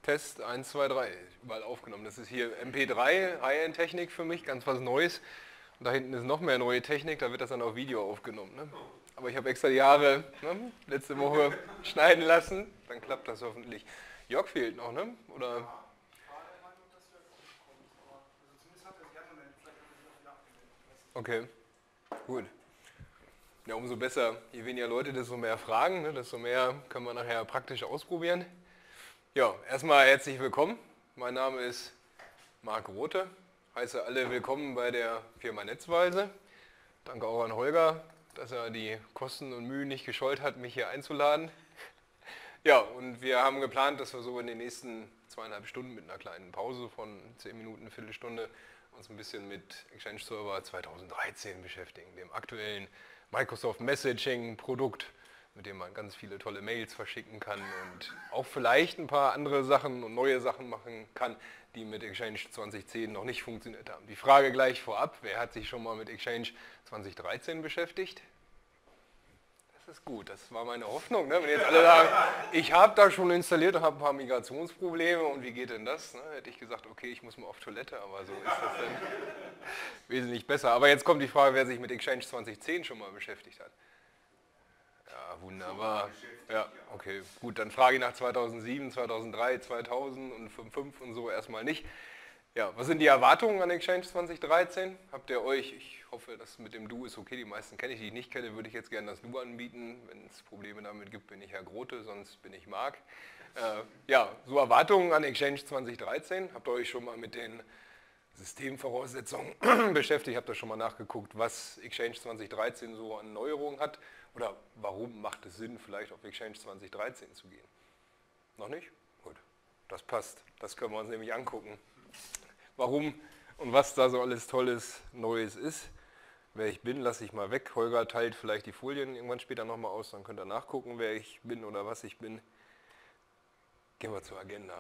Test 1, 2, 3, überall aufgenommen. Das ist hier MP3, High-End-Technik für mich, ganz was Neues. Und da hinten ist noch mehr neue Technik, da wird das dann auf Video aufgenommen. Ne? Aber ich habe extra die Haare letzte Woche schneiden lassen, dann klappt das hoffentlich. Jörg fehlt noch, ne? Oder? Okay, gut. Ja, umso besser. Je weniger Leute, desto mehr Fragen, ne? Desto mehr können wir nachher praktisch ausprobieren. Ja, erstmal herzlich willkommen. Mein Name ist Marc Rothe. Heiße alle willkommen bei der Firma Netzweise. Danke auch an Holger, dass er die Kosten und Mühen nicht gescheut hat, mich hier einzuladen. Ja, und wir haben geplant, dass wir so in den nächsten 2,5 Stunden mit einer kleinen Pause von 10 Minuten, Viertelstunde uns ein bisschen mit Exchange Server 2013 beschäftigen, dem aktuellen Microsoft Messaging Produkt, mit dem man ganz viele tolle Mails verschicken kann und auch vielleicht ein paar andere Sachen und neue Sachen machen kann, die mit Exchange 2010 noch nicht funktioniert haben. Die Frage gleich vorab, wer hat sich schon mal mit Exchange 2013 beschäftigt? Das ist gut, das war meine Hoffnung. Ne? Wenn jetzt alle sagen, ich habe da schon installiert und habe ein paar Migrationsprobleme und wie geht denn das? Ne? Hätte ich gesagt, okay, ich muss mal auf Toilette, aber so ist das dann wesentlich besser. Aber jetzt kommt die Frage, wer sich mit Exchange 2010 schon mal beschäftigt hat. Ja, wunderbar. Ja, okay, gut, dann frage ich nach 2007, 2003, 2000 und 2005 und so erstmal nicht. Ja, was sind die Erwartungen an Exchange 2013? Habt ihr euch, ich hoffe, das mit dem Du ist okay, die meisten kenne ich, die ich nicht kenne, würde ich jetzt gerne das Du anbieten. Wenn es Probleme damit gibt, bin ich Herr Grote, sonst bin ich Marc. Ja, so Erwartungen an Exchange 2013. Habt ihr euch schon mal mit den Systemvoraussetzungen beschäftigt? Habt ihr schon mal nachgeguckt, was Exchange 2013 so an Neuerungen hat? Oder warum macht es Sinn, vielleicht auf Exchange 2013 zu gehen? Noch nicht? Gut, das passt. Das können wir uns nämlich angucken. Warum und was da so alles Tolles, Neues ist. Wer ich bin, lasse ich mal weg. Holger teilt vielleicht die Folien irgendwann später nochmal aus, dann könnt ihr nachgucken, wer ich bin oder was ich bin. Gehen wir zur Agenda.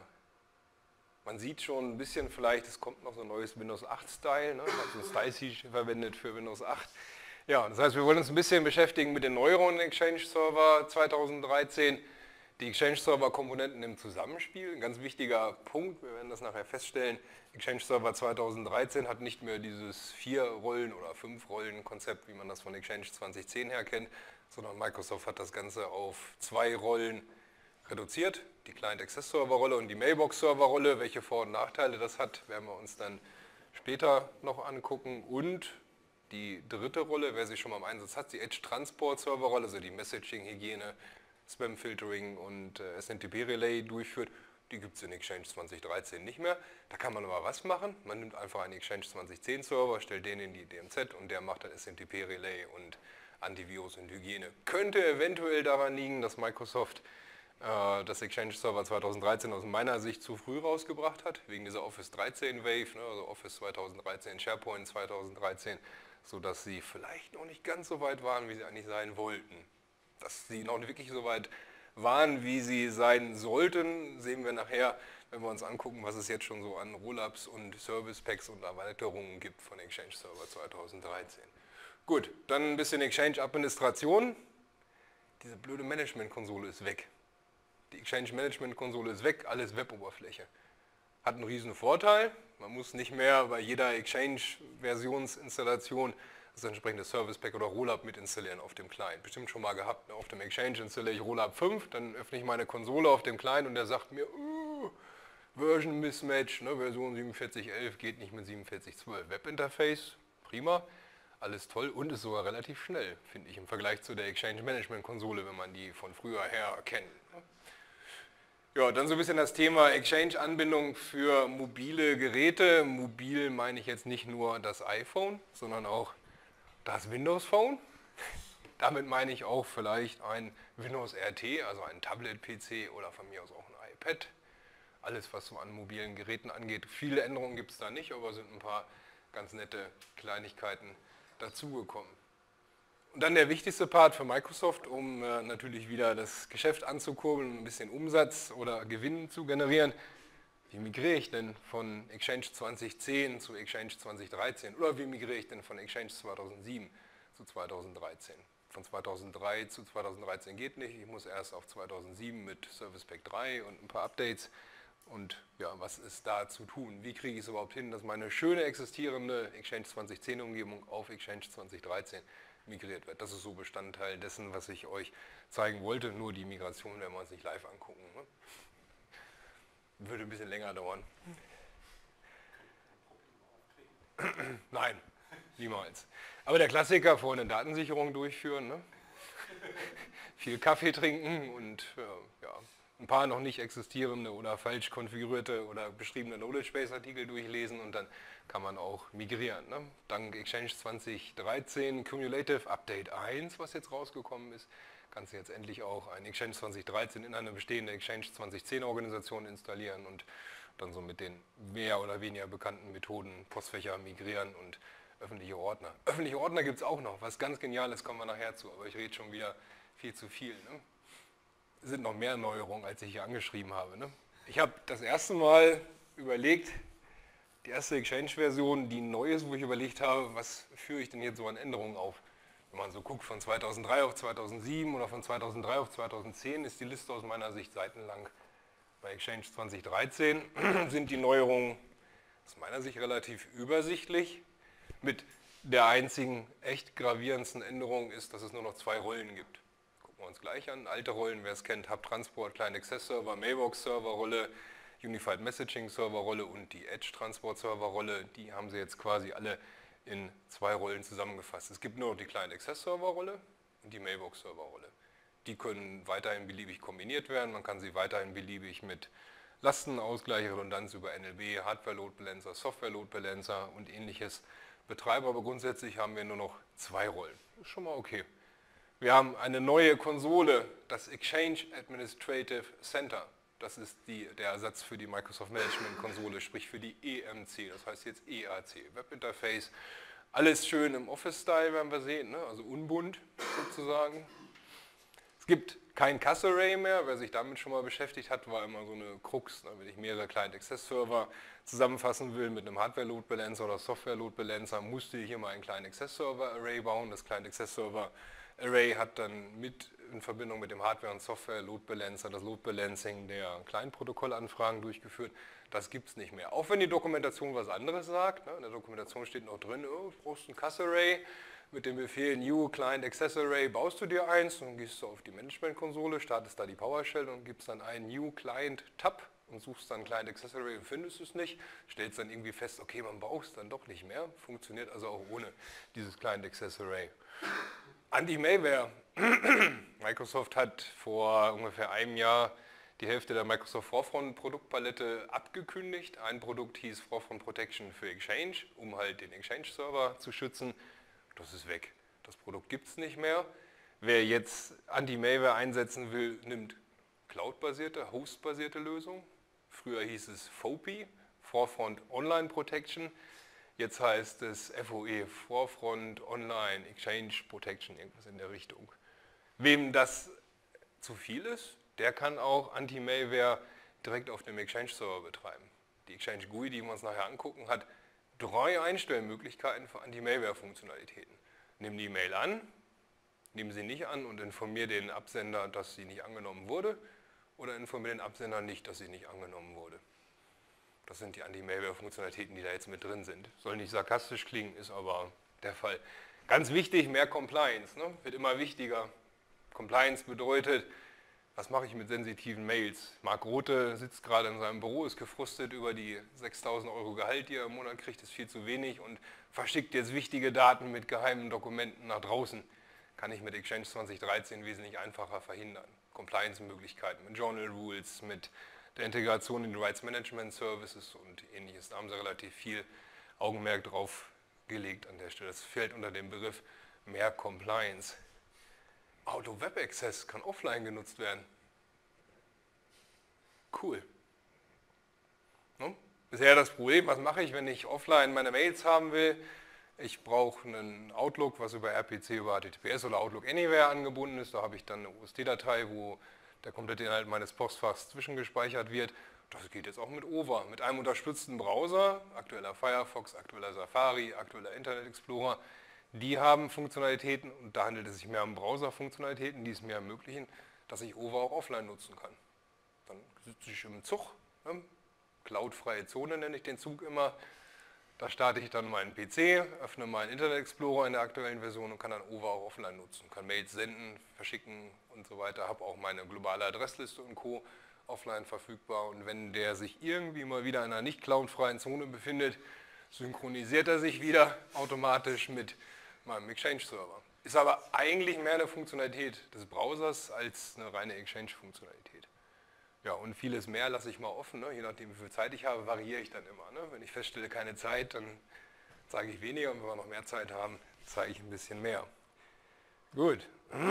Man sieht schon ein bisschen vielleicht, es kommt noch so ein neues Windows 8 Style, ne? Hat so ein Style-Sheet verwendet für Windows 8. Ja, das heißt, wir wollen uns ein bisschen beschäftigen mit den Neuerungen Exchange Server 2013. Die Exchange Server Komponenten im Zusammenspiel, ein ganz wichtiger Punkt, wir werden das nachher feststellen. Exchange Server 2013 hat nicht mehr dieses 4-Rollen- oder 5-Rollen-Konzept, wie man das von Exchange 2010 her kennt, sondern Microsoft hat das Ganze auf 2 Rollen reduziert. Die Client Access Server Rolle und die Mailbox Server Rolle. Welche Vor- und Nachteile das hat, werden wir uns dann später noch angucken. Und die dritte Rolle, wer sie schon mal im Einsatz hat, die Edge Transport Server Rolle, also die Messaging Hygiene, Spam Filtering und SMTP Relay durchführt, die gibt es in Exchange 2013 nicht mehr. Da kann man aber was machen. Man nimmt einfach einen Exchange 2010 Server, stellt den in die DMZ und der macht dann SMTP Relay und Antivirus und Hygiene. Könnte eventuell daran liegen, dass Microsoft das Exchange Server 2013 aus meiner Sicht zu früh rausgebracht hat, wegen dieser Office 13 Wave, ne, also Office 2013, SharePoint 2013, sodass sie vielleicht noch nicht ganz so weit waren, wie sie eigentlich sein wollten. Dass sie noch nicht wirklich so weit waren, wie sie sein sollten, sehen wir nachher, wenn wir uns angucken, was es jetzt schon so an Rollups und Service Packs und Erweiterungen gibt von Exchange Server 2013. Gut, dann ein bisschen Exchange-Administration. Diese blöde Management-Konsole ist weg. Die Exchange-Management-Konsole ist weg, alles Web-Oberfläche. Hat einen riesen Vorteil, man muss nicht mehr bei jeder Exchange-Versionsinstallation das entsprechende Service Pack oder Rollup mit installieren auf dem Client. Bestimmt schon mal gehabt, auf dem Exchange installiere ich Rollup 5, dann öffne ich meine Konsole auf dem Client und der sagt mir, Version Mismatch, ne, Version 47.11 geht nicht mit 47.12. Webinterface, prima, alles toll und ist sogar relativ schnell, finde ich, im Vergleich zu der Exchange Management Konsole, wenn man die von früher her kennt. Ja, dann so ein bisschen das Thema Exchange-Anbindung für mobile Geräte. Mobil meine ich jetzt nicht nur das iPhone, sondern auch das Windows Phone. Damit meine ich auch vielleicht ein Windows RT, also ein Tablet-PC oder von mir aus auch ein iPad. Alles, was so an mobilen Geräten angeht. Viele Änderungen gibt es da nicht, aber sind ein paar ganz nette Kleinigkeiten dazugekommen. Und dann der wichtigste Part für Microsoft, um natürlich wieder das Geschäft anzukurbeln, ein bisschen Umsatz oder Gewinn zu generieren. Wie migriere ich denn von Exchange 2010 zu Exchange 2013? Oder wie migriere ich denn von Exchange 2007 zu 2013? Von 2003 zu 2013 geht nicht, ich muss erst auf 2007 mit Service Pack 3 und ein paar Updates Und ja, was ist da zu tun? Wie kriege ich es überhaupt hin, dass meine schöne existierende Exchange 2010 Umgebung auf Exchange 2013 migriert wird? Das ist so Bestandteil dessen, was ich euch zeigen wollte. Nur die Migration werden wir uns nicht live angucken. Ne? Würde ein bisschen länger dauern. Nein, niemals. Aber der Klassiker, vorne eine Datensicherung durchführen, ne? Viel Kaffee trinken und ja, ein paar noch nicht existierende oder falsch konfigurierte oder beschriebene Knowledge Base Artikel durchlesen und dann kann man auch migrieren. Ne? Dank Exchange 2013 Cumulative Update 1, was jetzt rausgekommen ist, kannst du jetzt endlich auch ein Exchange 2013 in eine bestehende Exchange 2010 Organisation installieren und dann so mit den mehr oder weniger bekannten Methoden Postfächer migrieren und öffentliche Ordner. Öffentliche Ordner gibt es auch noch, was ganz Geniales, kommen wir nachher zu, aber ich rede schon wieder viel zu viel. Ne? Es sind noch mehr Neuerungen, als ich hier angeschrieben habe. Ne? Ich habe das erste Mal überlegt, die erste Exchange-Version, die neu ist, wo ich überlegt habe, was führe ich denn jetzt so an Änderungen auf? Wenn man so guckt, von 2003 auf 2007 oder von 2003 auf 2010, ist die Liste aus meiner Sicht seitenlang. Bei Exchange 2013 sind die Neuerungen aus meiner Sicht relativ übersichtlich. Mit der einzigen echt gravierendsten Änderung ist, dass es nur noch 2 Rollen gibt. Gucken wir uns gleich an. Alte Rollen, wer es kennt, Hub Transport, Client Access Server, Mailbox Server Rolle, Unified Messaging Server Rolle und die Edge Transport Server Rolle, die haben sie jetzt quasi alle in 2 Rollen zusammengefasst. Es gibt nur noch die Client Access Server Rolle und die Mailbox Server Rolle. Die können weiterhin beliebig kombiniert werden, man kann sie weiterhin beliebig mit Lastenausgleich, Redundanz über NLB, Hardware Load Balancer, Software Load Balancer und ähnliches betreiben, aber grundsätzlich haben wir nur noch 2 Rollen. Das ist schon mal okay. Wir haben eine neue Konsole, das Exchange Administrative Center. Das ist der Ersatz für die Microsoft Management Konsole, sprich für die EMC, das heißt jetzt EAC, Webinterface. Alles schön im Office-Style werden wir sehen, ne? Also unbunt sozusagen. Es gibt kein Cass-Array mehr, wer sich damit schon mal beschäftigt hat, war immer so eine Krux. Ne? Wenn ich mehrere Client-Access-Server zusammenfassen will mit einem Hardware-Load-Balancer oder Software-Load-Balancer, musste ich immer einen Client-Access-Server-Array bauen. Das Client-Access-Server-Array hat dann in Verbindung mit dem Hardware- und Software-Load-Balancer das Load-Balancing der Client-Protokollanfragen durchgeführt. Das gibt es nicht mehr. Auch wenn die Dokumentation was anderes sagt. Ne? In der Dokumentation steht noch drin, oh, du brauchst ein Cass-Array. Mit dem Befehl New Client Access Array baust du dir eins und gehst du auf die Management-Konsole, startest da die PowerShell und gibst dann einen New Client Tab und suchst dann Client Access Array und findest es nicht. Stellst dann irgendwie fest, okay, man braucht es dann doch nicht mehr. Funktioniert also auch ohne dieses Client Access Array. Anti-Malware. Microsoft hat vor ungefähr einem Jahr die Hälfte der Microsoft Forefront Produktpalette abgekündigt. Ein Produkt hieß Forefront Protection für Exchange, um halt den Exchange-Server zu schützen. Das ist weg. Das Produkt gibt es nicht mehr. Wer jetzt Anti-Malware einsetzen will, nimmt Cloud-basierte, Host-basierte Lösungen. Früher hieß es FOPI, Forefront Online Protection. Jetzt heißt es FOE, Forefront Online Exchange Protection, irgendwas in der Richtung. Wem das zu viel ist, der kann auch Anti-Malware direkt auf dem Exchange-Server betreiben. Die Exchange GUI, die wir uns nachher angucken, hat 3 Einstellmöglichkeiten für Anti-Malware-Funktionalitäten. Nimm die Mail an, nimm sie nicht an und informiere den Absender, dass sie nicht angenommen wurde, oder informiere den Absender nicht, dass sie nicht angenommen wurde. Das sind die Anti-Malware-Funktionalitäten, die da jetzt mit drin sind. Soll nicht sarkastisch klingen, ist aber der Fall. Ganz wichtig, mehr Compliance, ne? Wird immer wichtiger. Compliance bedeutet, was mache ich mit sensitiven Mails? Marc Rothe sitzt gerade in seinem Büro, ist gefrustet über die 6.000 € Gehalt, die er im Monat kriegt, ist viel zu wenig und verschickt jetzt wichtige Daten mit geheimen Dokumenten nach draußen. Kann ich mit Exchange 2013 wesentlich einfacher verhindern. Compliance-Möglichkeiten mit Journal Rules, mit der Integration in die Rights Management Services und ähnliches. Da haben sie relativ viel Augenmerk drauf gelegt an der Stelle. Das fällt unter den Begriff mehr Compliance. Auto-Web-Access kann offline genutzt werden. Cool. No? Bisher das Problem, was mache ich, wenn ich offline meine Mails haben will? Ich brauche einen Outlook, was über RPC, über HTTPS oder Outlook Anywhere angebunden ist. Da habe ich dann eine USD-Datei, wo der komplette Inhalt meines Postfachs zwischengespeichert wird. Das geht jetzt auch mit OVA, mit einem unterstützten Browser, aktueller Firefox, aktueller Safari, aktueller Internet Explorer. Die haben Funktionalitäten, und da handelt es sich mehr um Browser-Funktionalitäten, die es mir ermöglichen, dass ich OVA auch offline nutzen kann. Dann sitze ich im Zug, Ne? Cloudfreie Zone nenne ich den Zug immer. Da starte ich dann meinen PC, öffne meinen Internet Explorer in der aktuellen Version und kann dann OVA auch offline nutzen. Kann Mails senden, verschicken und so weiter. Habe auch meine globale Adressliste und Co. offline verfügbar. Und wenn der sich irgendwie mal wieder in einer nicht cloudfreien Zone befindet, synchronisiert er sich wieder automatisch mit meinem Exchange-Server. Ist aber eigentlich mehr eine Funktionalität des Browsers als eine reine Exchange-Funktionalität. Ja, und vieles mehr lasse ich mal offen, ne? Je nachdem, wie viel Zeit ich habe, variiere ich dann immer. Ne? Wenn ich feststelle, keine Zeit, dann zeige ich weniger und wenn wir noch mehr Zeit haben, zeige ich ein bisschen mehr. Gut.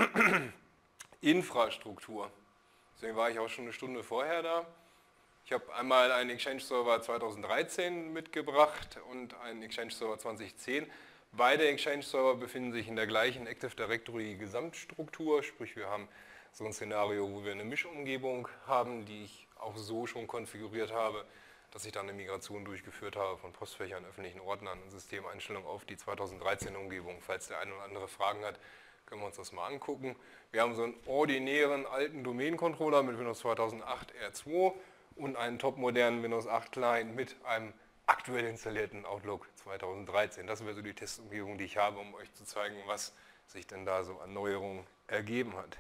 Infrastruktur. Deswegen war ich auch schon eine Stunde vorher da. Ich habe einmal einen Exchange-Server 2013 mitgebracht und einen Exchange-Server 2010. Beide Exchange-Server befinden sich in der gleichen Active Directory Gesamtstruktur, sprich wir haben so ein Szenario, wo wir eine Mischumgebung haben, die ich auch so schon konfiguriert habe, dass ich dann eine Migration durchgeführt habe von Postfächern, öffentlichen Ordnern und Systemeinstellungen auf die 2013 Umgebung. Falls der eine oder andere Fragen hat, können wir uns das mal angucken. Wir haben so einen ordinären alten Domain-Controller mit Windows 2008 R2 und einen topmodernen Windows 8 Client mit einem aktuell installierten Outlook 2013. Das wäre so die Testumgebung, die ich habe, um euch zu zeigen, was sich denn da so an Neuerungen ergeben hat.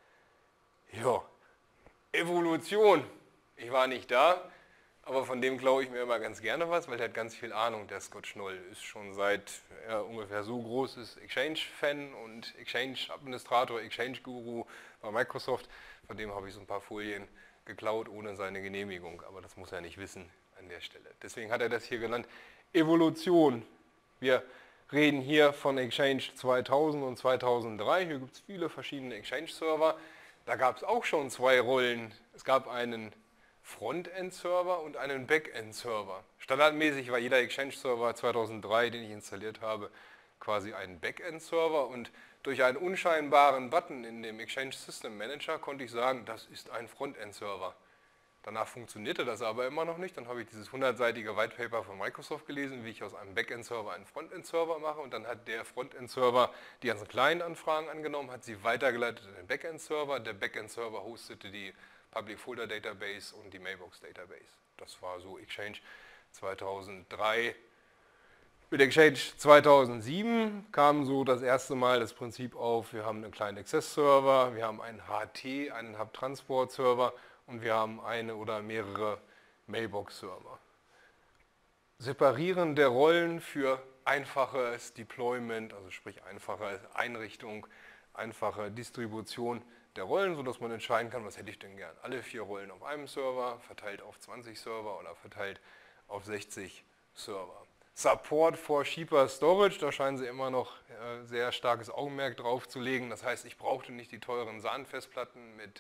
Ja, Evolution. Ich war nicht da, aber von dem glaube ich mir immer ganz gerne was, weil der hat ganz viel Ahnung, der Scott Schnoll. Ist schon seit ungefähr so groß ist Exchange-Fan und Exchange-Administrator, Exchange-Guru bei Microsoft. Von dem habe ich so ein paar Folien geklaut ohne seine Genehmigung, aber das muss er nicht wissen an der Stelle. Deswegen hat er das hier genannt, Evolution. Wir reden hier von Exchange 2000 und 2003. Hier gibt es viele verschiedene Exchange-Server. Da gab es auch schon zwei Rollen. Es gab einen Frontend-Server und einen Backend-Server. Standardmäßig war jeder Exchange-Server 2003, den ich installiert habe, quasi ein Backend-Server und durch einen unscheinbaren Button in dem Exchange System Manager konnte ich sagen, das ist ein Frontend-Server. Danach funktionierte das aber immer noch nicht. Dann habe ich dieses 100-seitige White Paper von Microsoft gelesen, wie ich aus einem Backend-Server einen Frontend-Server mache. Und dann hat der Frontend-Server die ganzen kleinen Anfragen angenommen, hat sie weitergeleitet in den Backend-Server. Der Backend-Server hostete die Public Folder Database und die Mailbox Database. Das war so Exchange 2003. Mit Exchange 2007 kam so das erste Mal das Prinzip auf, wir haben einen kleinen Access-Server, wir haben einen HT, einen Hub-Transport-Server und wir haben eine oder mehrere Mailbox-Server. Separieren der Rollen für einfaches Deployment, also sprich einfache Einrichtung, einfache Distribution der Rollen, sodass man entscheiden kann, was hätte ich denn gern. Alle 4 Rollen auf einem Server, verteilt auf 20 Server oder verteilt auf 60 Server. Support for Cheaper Storage, da scheinen sie immer noch sehr starkes Augenmerk drauf zu legen. Das heißt, ich brauchte nicht die teuren SAN-Festplatten mit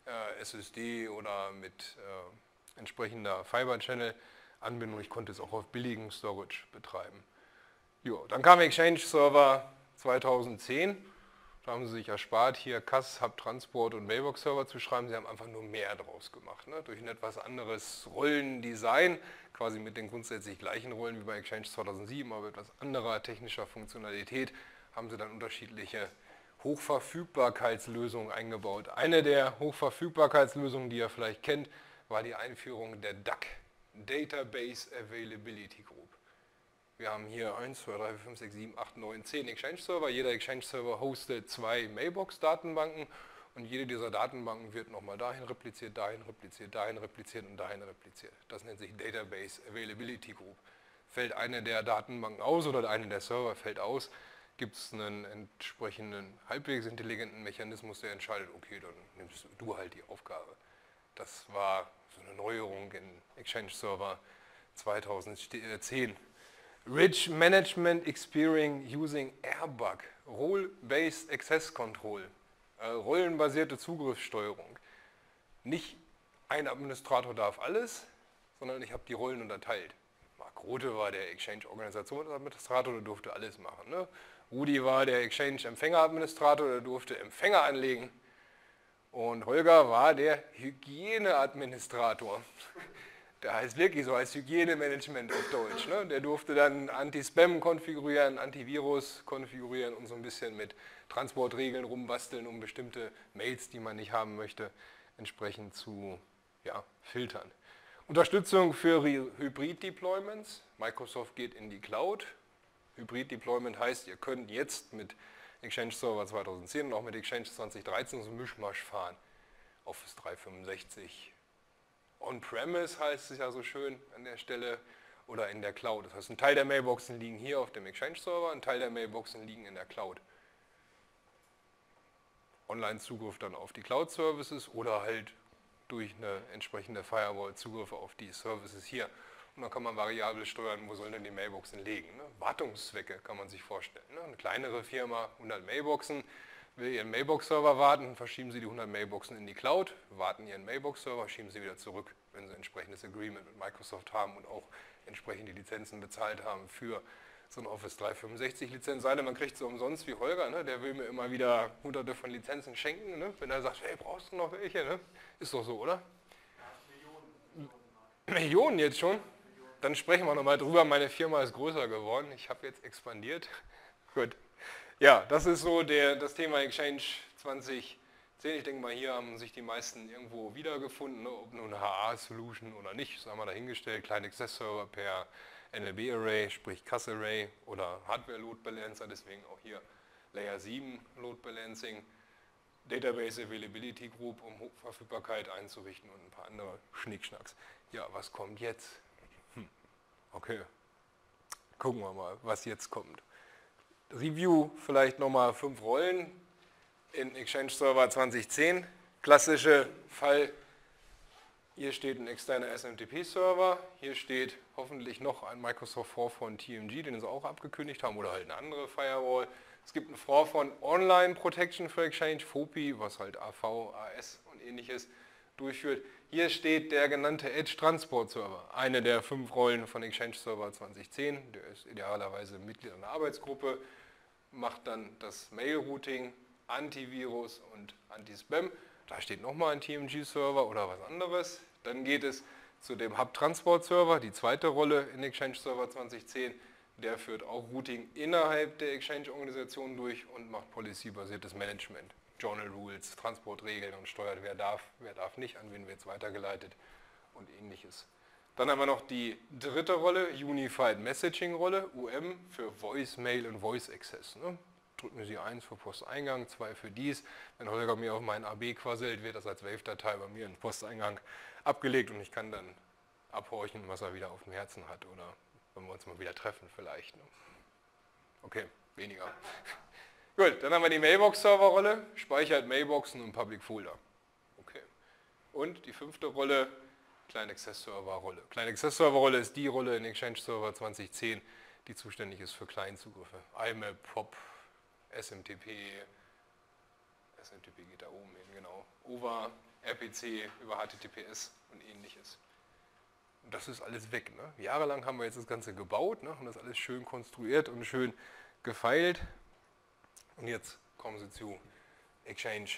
SSD oder mit entsprechender Fiber-Channel-Anbindung. Ich konnte es auch auf billigen Storage betreiben. Jo, dann kam Exchange Server 2010. Da haben sie sich erspart, hier CAS, Hub Transport und Mailbox Server zu schreiben. Sie haben einfach nur mehr draus gemacht. Ne? Durch ein etwas anderes Rollendesign, quasi mit den grundsätzlich gleichen Rollen wie bei Exchange 2007, aber etwas anderer technischer Funktionalität, haben sie dann unterschiedliche Hochverfügbarkeitslösungen eingebaut. Eine der Hochverfügbarkeitslösungen, die ihr vielleicht kennt, war die Einführung der DAG, Database Availability Group. Wir haben hier 1, 2, 3, 4, 5, 6, 7, 8, 9, 10 Exchange-Server. Jeder Exchange-Server hostet 2 Mailbox-Datenbanken und jede dieser Datenbanken wird nochmal dahin repliziert, dahin repliziert, dahin repliziert und dahin repliziert. Das nennt sich Database Availability Group. Fällt eine der Datenbanken aus oder eine der Server fällt aus, gibt es einen entsprechenden halbwegs intelligenten Mechanismus, der entscheidet, okay, dann nimmst du halt die Aufgabe. Das war so eine Neuerung in Exchange Server 2010. Rich Management Experience using Airbag, Role-Based Access Control, rollenbasierte Zugriffssteuerung. Nicht ein Administrator darf alles, sondern ich habe die Rollen unterteilt. Mark Rothe war der Exchange-Organisationsadministrator, der durfte alles machen. Ne? Rudi war der Exchange-Empfänger-Administrator, der durfte Empfänger anlegen. Und Holger war der Hygiene-Administrator. Der heißt wirklich so, als Hygienemanagement auf Deutsch. Ne? Der durfte dann Anti-Spam konfigurieren, Antivirus konfigurieren und so ein bisschen mit Transportregeln rumbasteln, um bestimmte Mails, die man nicht haben möchte, entsprechend zu filtern. Unterstützung für Hybrid-Deployments. Microsoft geht in die Cloud. Hybrid-Deployment heißt, ihr könnt jetzt mit Exchange Server 2010 und auch mit Exchange 2013 so einen Mischmasch fahren. Office 365 On-Premise heißt es ja so schön an der Stelle oder in der Cloud. Das heißt, ein Teil der Mailboxen liegen hier auf dem Exchange Server, ein Teil der Mailboxen liegen in der Cloud. Online-Zugriff dann auf die Cloud-Services oder halt durch eine entsprechende Firewall Zugriff auf die Services hier. Und dann kann man variabel steuern, wo sollen denn die Mailboxen liegen. Ne? Wartungszwecke kann man sich vorstellen. Ne? Eine kleinere Firma, 100 Mailboxen, will ihren Mailbox-Server warten, verschieben sie die 100 Mailboxen in die Cloud, warten ihren Mailbox-Server, schieben sie wieder zurück, wenn sie ein entsprechendes Agreement mit Microsoft haben und auch entsprechende Lizenzen bezahlt haben für so eine Office 365 Lizenz. Sei denn, man kriegt sie umsonst wie Holger, ne? Der will mir immer wieder hunderte von Lizenzen schenken, ne? Wenn er sagt, hey, brauchst du noch welche? Ne? Ist doch so, oder? Ja, Millionen jetzt schon? Dann sprechen wir nochmal drüber. Meine Firma ist größer geworden. Ich habe jetzt expandiert. Gut. Ja, das ist so das Thema Exchange 2010. Ich denke mal, hier haben sich die meisten irgendwo wiedergefunden, ne? Ob nun eine HA-Solution oder nicht, das haben wir dahingestellt. Client Access Server per NLB Array, sprich CAS Array oder Hardware Load Balancer, deswegen auch hier Layer 7 Load Balancing. Database Availability Group, um Hochverfügbarkeit einzurichten und ein paar andere Schnickschnacks. Ja, was kommt jetzt? Okay, gucken wir mal, was jetzt kommt. Review vielleicht nochmal 5 Rollen in Exchange Server 2010. Klassische Fall, hier steht ein externer SMTP-Server, hier steht hoffentlich noch ein Microsoft Forefront TMG, den sie auch abgekündigt haben, oder halt eine andere Firewall. Es gibt einen Forefront Online Protection für Exchange, FOPI, was halt AV, AS und ähnliches durchführt. Hier steht der genannte Edge Transport Server, eine der 5 Rollen von Exchange Server 2010. Der ist idealerweise Mitglied einer Arbeitsgruppe, macht dann das Mail-Routing, Antivirus und Anti-Spam. Da steht nochmal ein TMG-Server oder was anderes. Dann geht es zu dem Hub-Transport-Server, die zweite Rolle in Exchange Server 2010. Der führt auch Routing innerhalb der Exchange-Organisation durch und macht policy-basiertes Management. Journal Rules, Transportregeln und steuert, wer darf nicht, an wen wird es weitergeleitet und ähnliches. Dann haben wir noch die dritte Rolle, Unified Messaging Rolle, UM, für Voice, Mail und Voice Access. Ne? Drücken Sie 1 für Posteingang, 2 für dies. Wenn Holger mir auf meinen AB quasselt, wird das als Wave-Datei bei mir in den Posteingang abgelegt und ich kann dann abhorchen, was er wieder auf dem Herzen hat oder wenn wir uns mal wieder treffen vielleicht. Ne? Okay, weniger. Gut, dann haben wir die Mailbox-Server-Rolle, speichert Mailboxen und Public Folder. Okay. Und die 5. Rolle, Client Access Server-Rolle. Client Access Server-Rolle ist die Rolle in Exchange Server 2010, die zuständig ist für Client-Zugriffe. IMAP, POP, SMTP geht da oben hin, genau. OVA, RPC über HTTPS und ähnliches. Und das ist alles weg. Ne? Jahrelang haben wir jetzt das Ganze gebaut, ne? Und das alles schön konstruiert und schön gefeilt. Und jetzt kommen Sie zu Exchange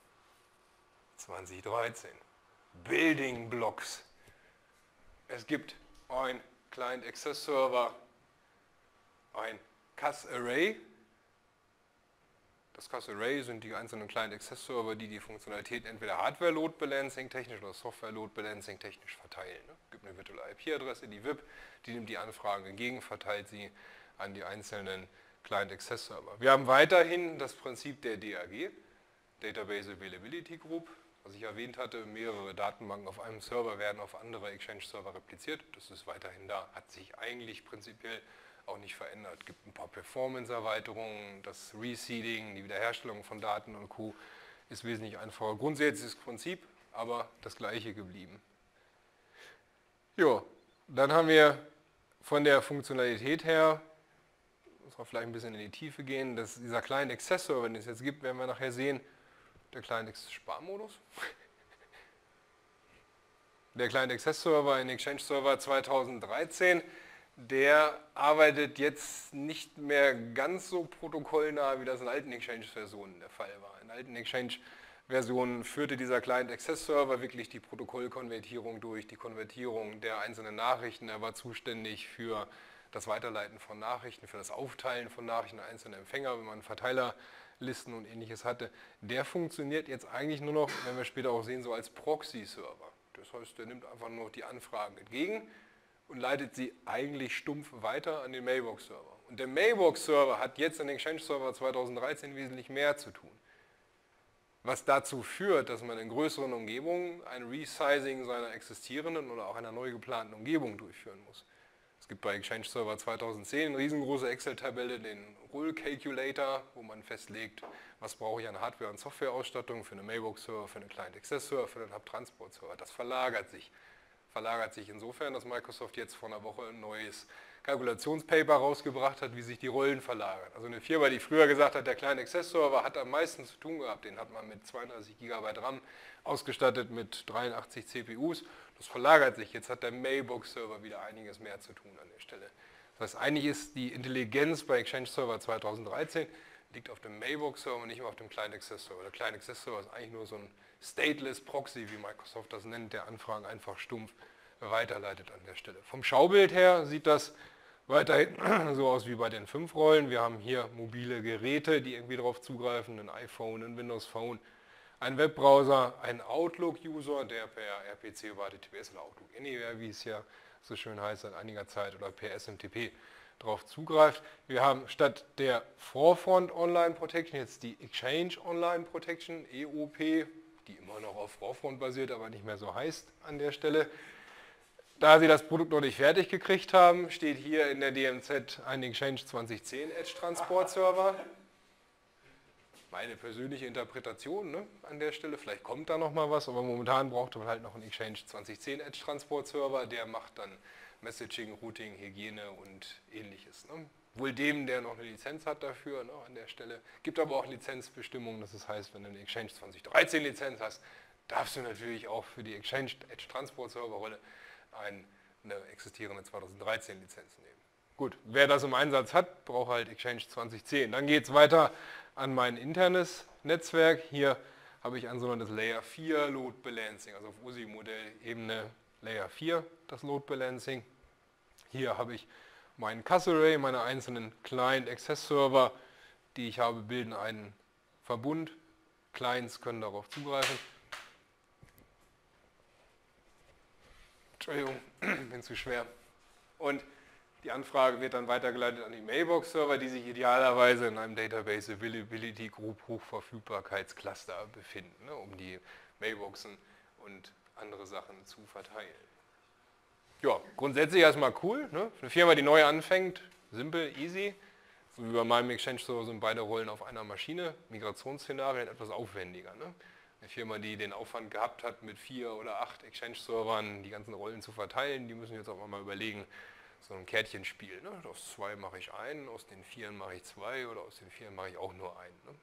2013. Building Blocks. Es gibt ein Client Access Server, ein CAS Array. Das CAS Array sind die einzelnen Client Access Server, die die Funktionalität entweder Hardware Load Balancing technisch oder Software Load Balancing technisch verteilen. Es gibt eine virtuelle IP-Adresse, die VIP, die nimmt die Anfragen entgegen, verteilt sie an die einzelnen Client Access Server. Wir haben weiterhin das Prinzip der DAG, Database Availability Group, was ich erwähnt hatte, mehrere Datenbanken auf einem Server werden auf andere Exchange Server repliziert. Das ist weiterhin da, hat sich eigentlich prinzipiell auch nicht verändert. Es gibt ein paar Performance-Erweiterungen, das Reseeding, die Wiederherstellung von Daten und Co. ist wesentlich einfacher. Grundsätzliches Prinzip, aber das gleiche geblieben. Jo, dann haben wir von der Funktionalität her, muss man vielleicht ein bisschen in die Tiefe gehen, dass dieser Client Access Server, den es jetzt gibt, werden wir nachher sehen, der Client Access Sparmodus. Der Client Access Server in Exchange Server 2013, der arbeitet jetzt nicht mehr ganz so protokollnah, wie das in alten Exchange-Versionen der Fall war. In alten Exchange-Versionen führte dieser Client Access Server wirklich die Protokollkonvertierung durch, die Konvertierung der einzelnen Nachrichten. Er war zuständig für das Weiterleiten von Nachrichten, für das Aufteilen von Nachrichten an einzelne Empfänger, wenn man Verteilerlisten und ähnliches hatte. Der funktioniert jetzt eigentlich nur noch, wenn wir später auch sehen, so als Proxy-Server. Das heißt, der nimmt einfach nur die Anfragen entgegen und leitet sie eigentlich stumpf weiter an den Mailbox-Server. Und der Mailbox-Server hat jetzt an den Exchange-Server 2013 wesentlich mehr zu tun. Was dazu führt, dass man in größeren Umgebungen ein Resizing seiner existierenden oder auch einer neu geplanten Umgebung durchführen muss. Es gibt bei Exchange Server 2010 eine riesengroße Excel-Tabelle, den Rule Calculator, wo man festlegt, was brauche ich an Hardware- und Softwareausstattung für einen Mailbox-Server, für einen Client-Access-Server, für einen Hub-Transport-Server. Das verlagert sich. Verlagert sich insofern, dass Microsoft jetzt vor einer Woche ein neues Kalkulationspaper rausgebracht hat, wie sich die Rollen verlagern. Also eine Firma, die früher gesagt hat, der Client-Access-Server hat am meisten zu tun gehabt, den hat man mit 32 GB RAM ausgestattet mit 83 CPUs. Das verlagert sich. Jetzt hat der Mailbox-Server wieder einiges mehr zu tun an der Stelle. Das heißt, eigentlich ist die Intelligenz bei Exchange Server 2013 liegt auf dem Mailbox-Server und nicht mehr auf dem Client-Access-Server. Der Client-Access-Server ist eigentlich nur so ein Stateless Proxy, wie Microsoft das nennt, der Anfragen einfach stumpf weiterleitet an der Stelle. Vom Schaubild her sieht das weiterhin so aus wie bei den 5 Rollen. Wir haben hier mobile Geräte, die irgendwie darauf zugreifen, ein iPhone, ein Windows Phone, ein Webbrowser, ein Outlook-User, der per RPC über HTTPS oder Outlook Anywhere, wie es ja so schön heißt, seit einiger Zeit, oder per SMTP darauf zugreift. Wir haben statt der Forefront Online Protection jetzt die Exchange Online Protection, EOP, die immer noch auf Forefront basiert, aber nicht mehr so heißt an der Stelle. Da Sie das Produkt noch nicht fertig gekriegt haben, steht hier in der DMZ ein Exchange 2010 Edge Transport Server. Meine persönliche Interpretation, ne, an der Stelle, vielleicht kommt da noch mal was, aber momentan braucht man halt noch einen Exchange 2010 Edge Transport Server, der macht dann Messaging, Routing, Hygiene und ähnliches. Ne. Wohl dem, der noch eine Lizenz hat dafür, ne, an der Stelle. Gibt aber auch Lizenzbestimmungen, das heißt, wenn du eine Exchange 2013 Lizenz hast, darfst du natürlich auch für die Exchange Edge Transport Server Rolle eine existierende 2013 Lizenz nehmen. Gut, wer das im Einsatz hat, braucht halt Exchange 2010. Dann geht es weiter an mein internes Netzwerk. Hier habe ich ein sogenanntes Layer 4 Load Balancing, also auf USI-Modellebene Layer 4 das Load Balancing. Hier habe ich meinen Cass-Array, meine einzelnen Client-Access-Server, die ich habe, bilden einen Verbund. Clients können darauf zugreifen. Entschuldigung, bin zu schwer. Und die Anfrage wird dann weitergeleitet an die Mailbox-Server, die sich idealerweise in einem Database Availability Group Hochverfügbarkeitscluster befinden, ne, um die Mailboxen und andere Sachen zu verteilen. Ja, grundsätzlich erstmal cool. Ne? Eine Firma, die neu anfängt, simpel, easy. So wie bei meinem Exchange-Server sind beide Rollen auf einer Maschine. Migrationsszenarien etwas aufwendiger. Ne? Eine Firma, die den Aufwand gehabt hat, mit 4 oder 8 Exchange-Servern die ganzen Rollen zu verteilen, die müssen jetzt auch mal überlegen, so ein Kärtchenspiel. Ne? Aus 2 mache ich einen, aus den 4 mache ich 2 oder aus den 4 mache ich auch nur einen. Ne?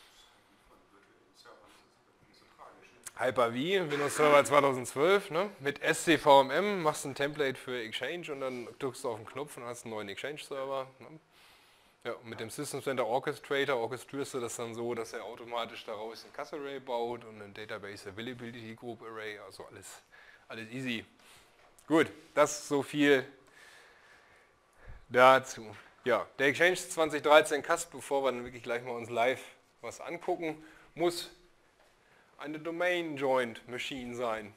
Hyper-V, Windows Server 2012, ne? Mit SCVMM machst du ein Template für Exchange und dann drückst du auf den Knopf und hast einen neuen Exchange-Server. Ne? Ja, und mit dem System Center Orchestrator orchestrierst du das dann so, dass er automatisch daraus ein Cass-Array baut und ein Database Availability Group Array, also alles easy. Gut, das so viel dazu. Ja, der Exchange 2013 Cass, bevor wir dann wirklich gleich mal uns live was angucken, muss eine Domain Joint Machine sein.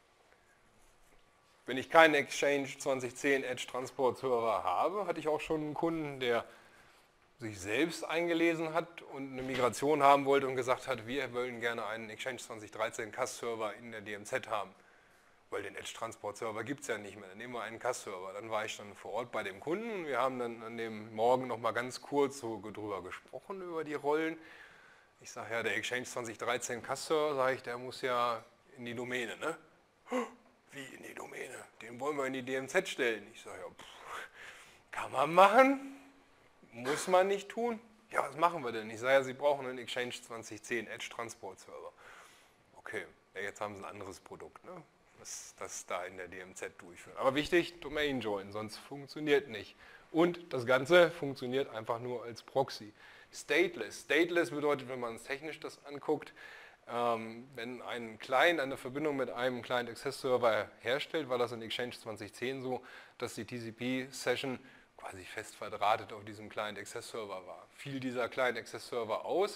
Wenn ich keinen Exchange 2010 Edge Transport Server habe, hatte ich auch schon einen Kunden, der sich selbst eingelesen hat und eine Migration haben wollte und gesagt hat, wir wollen gerne einen Exchange 2013 Cass Server in der DMZ haben. Weil den Edge Transport Server gibt es ja nicht mehr. Dann nehmen wir einen Cass Server. Dann war ich dann vor Ort bei dem Kunden. Wir haben dann an dem Morgen noch mal ganz kurz so drüber gesprochen, über die Rollen. Ich sage ja, der Exchange 2013 Cass-Server, sage ich, der muss ja in die Domäne, ne? Wie in die Domäne? Den wollen wir in die DMZ stellen. Ich sage ja, kann man machen, muss man nicht tun. Ja, was machen wir denn? Ich sage ja, Sie brauchen einen Exchange 2010 Edge Transport Server. Okay, ja, jetzt haben Sie ein anderes Produkt, ne? Das da in der DMZ durchführen. Aber wichtig, Domain Join, sonst funktioniert nicht. Und das Ganze funktioniert einfach nur als Proxy. Stateless. Stateless bedeutet, wenn man es technisch das anguckt, wenn ein Client eine Verbindung mit einem Client Access Server herstellt, war das in Exchange 2010 so, dass die TCP-Session quasi fest verdrahtet auf diesem Client Access Server war. Fiel dieser Client Access Server aus,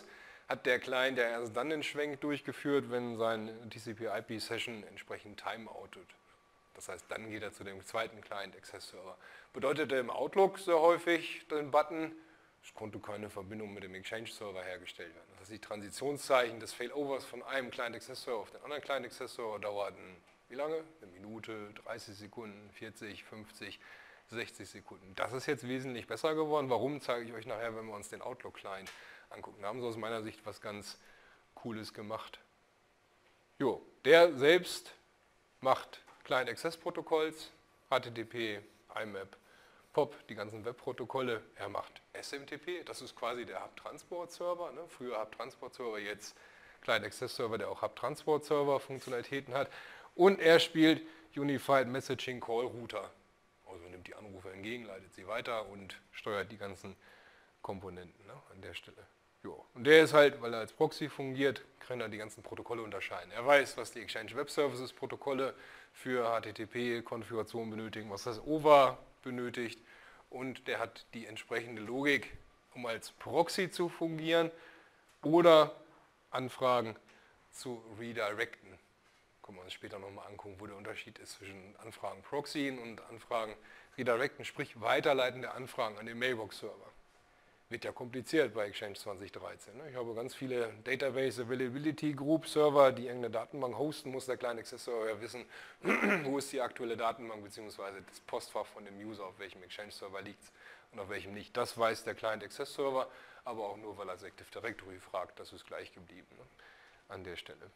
hat der Client ja erst dann den Schwenk durchgeführt, wenn sein TCP/IP-Session entsprechend timeoutet. Das heißt, dann geht er zu dem zweiten Client Access Server. Bedeutete im Outlook sehr häufig den Button, es konnte keine Verbindung mit dem Exchange Server hergestellt werden. Das heißt, die Transitionszeichen des Failovers von einem Client Access Server auf den anderen Client Access Server dauerten wie lange? Eine Minute, 30 Sekunden, 40, 50, 60 Sekunden. Das ist jetzt wesentlich besser geworden. Warum, zeige ich euch nachher, wenn wir uns den Outlook-Client angucken. Da haben sie aus meiner Sicht was ganz Cooles gemacht. Jo, der selbst macht Client Access Protokolls, HTTP, IMAP, POP, die ganzen Webprotokolle. Er macht SMTP, das ist quasi der Hub-Transport-Server. Ne? Früher Hub-Transport-Server, jetzt Client Access Server, der auch Hub-Transport-Server-Funktionalitäten hat. Und er spielt Unified Messaging Call Router. Also nimmt die Anrufe entgegen, leitet sie weiter und steuert die ganzen Komponenten, ne, an der Stelle. Jo. Und der ist halt, weil er als Proxy fungiert, kann er die ganzen Protokolle unterscheiden. Er weiß, was die Exchange Web Services Protokolle für HTTP-Konfiguration benötigen, was das OVA benötigt, und der hat die entsprechende Logik, um als Proxy zu fungieren oder Anfragen zu redirecten. Können wir uns später nochmal angucken, wo der Unterschied ist zwischen Anfragen Proxyen und Anfragen Redirecten, sprich Weiterleiten der Anfragen an den Mailbox-Server. Wird ja kompliziert bei Exchange 2013. Ich habe ganz viele Database Availability Group Server, die irgendeine Datenbank hosten, muss der Client Access Server ja wissen, wo ist die aktuelle Datenbank bzw. das Postfach von dem User, auf welchem Exchange Server liegt es und auf welchem nicht. Das weiß der Client Access Server, aber auch nur, weil er das Active Directory fragt, das ist gleich geblieben, ne, an der Stelle.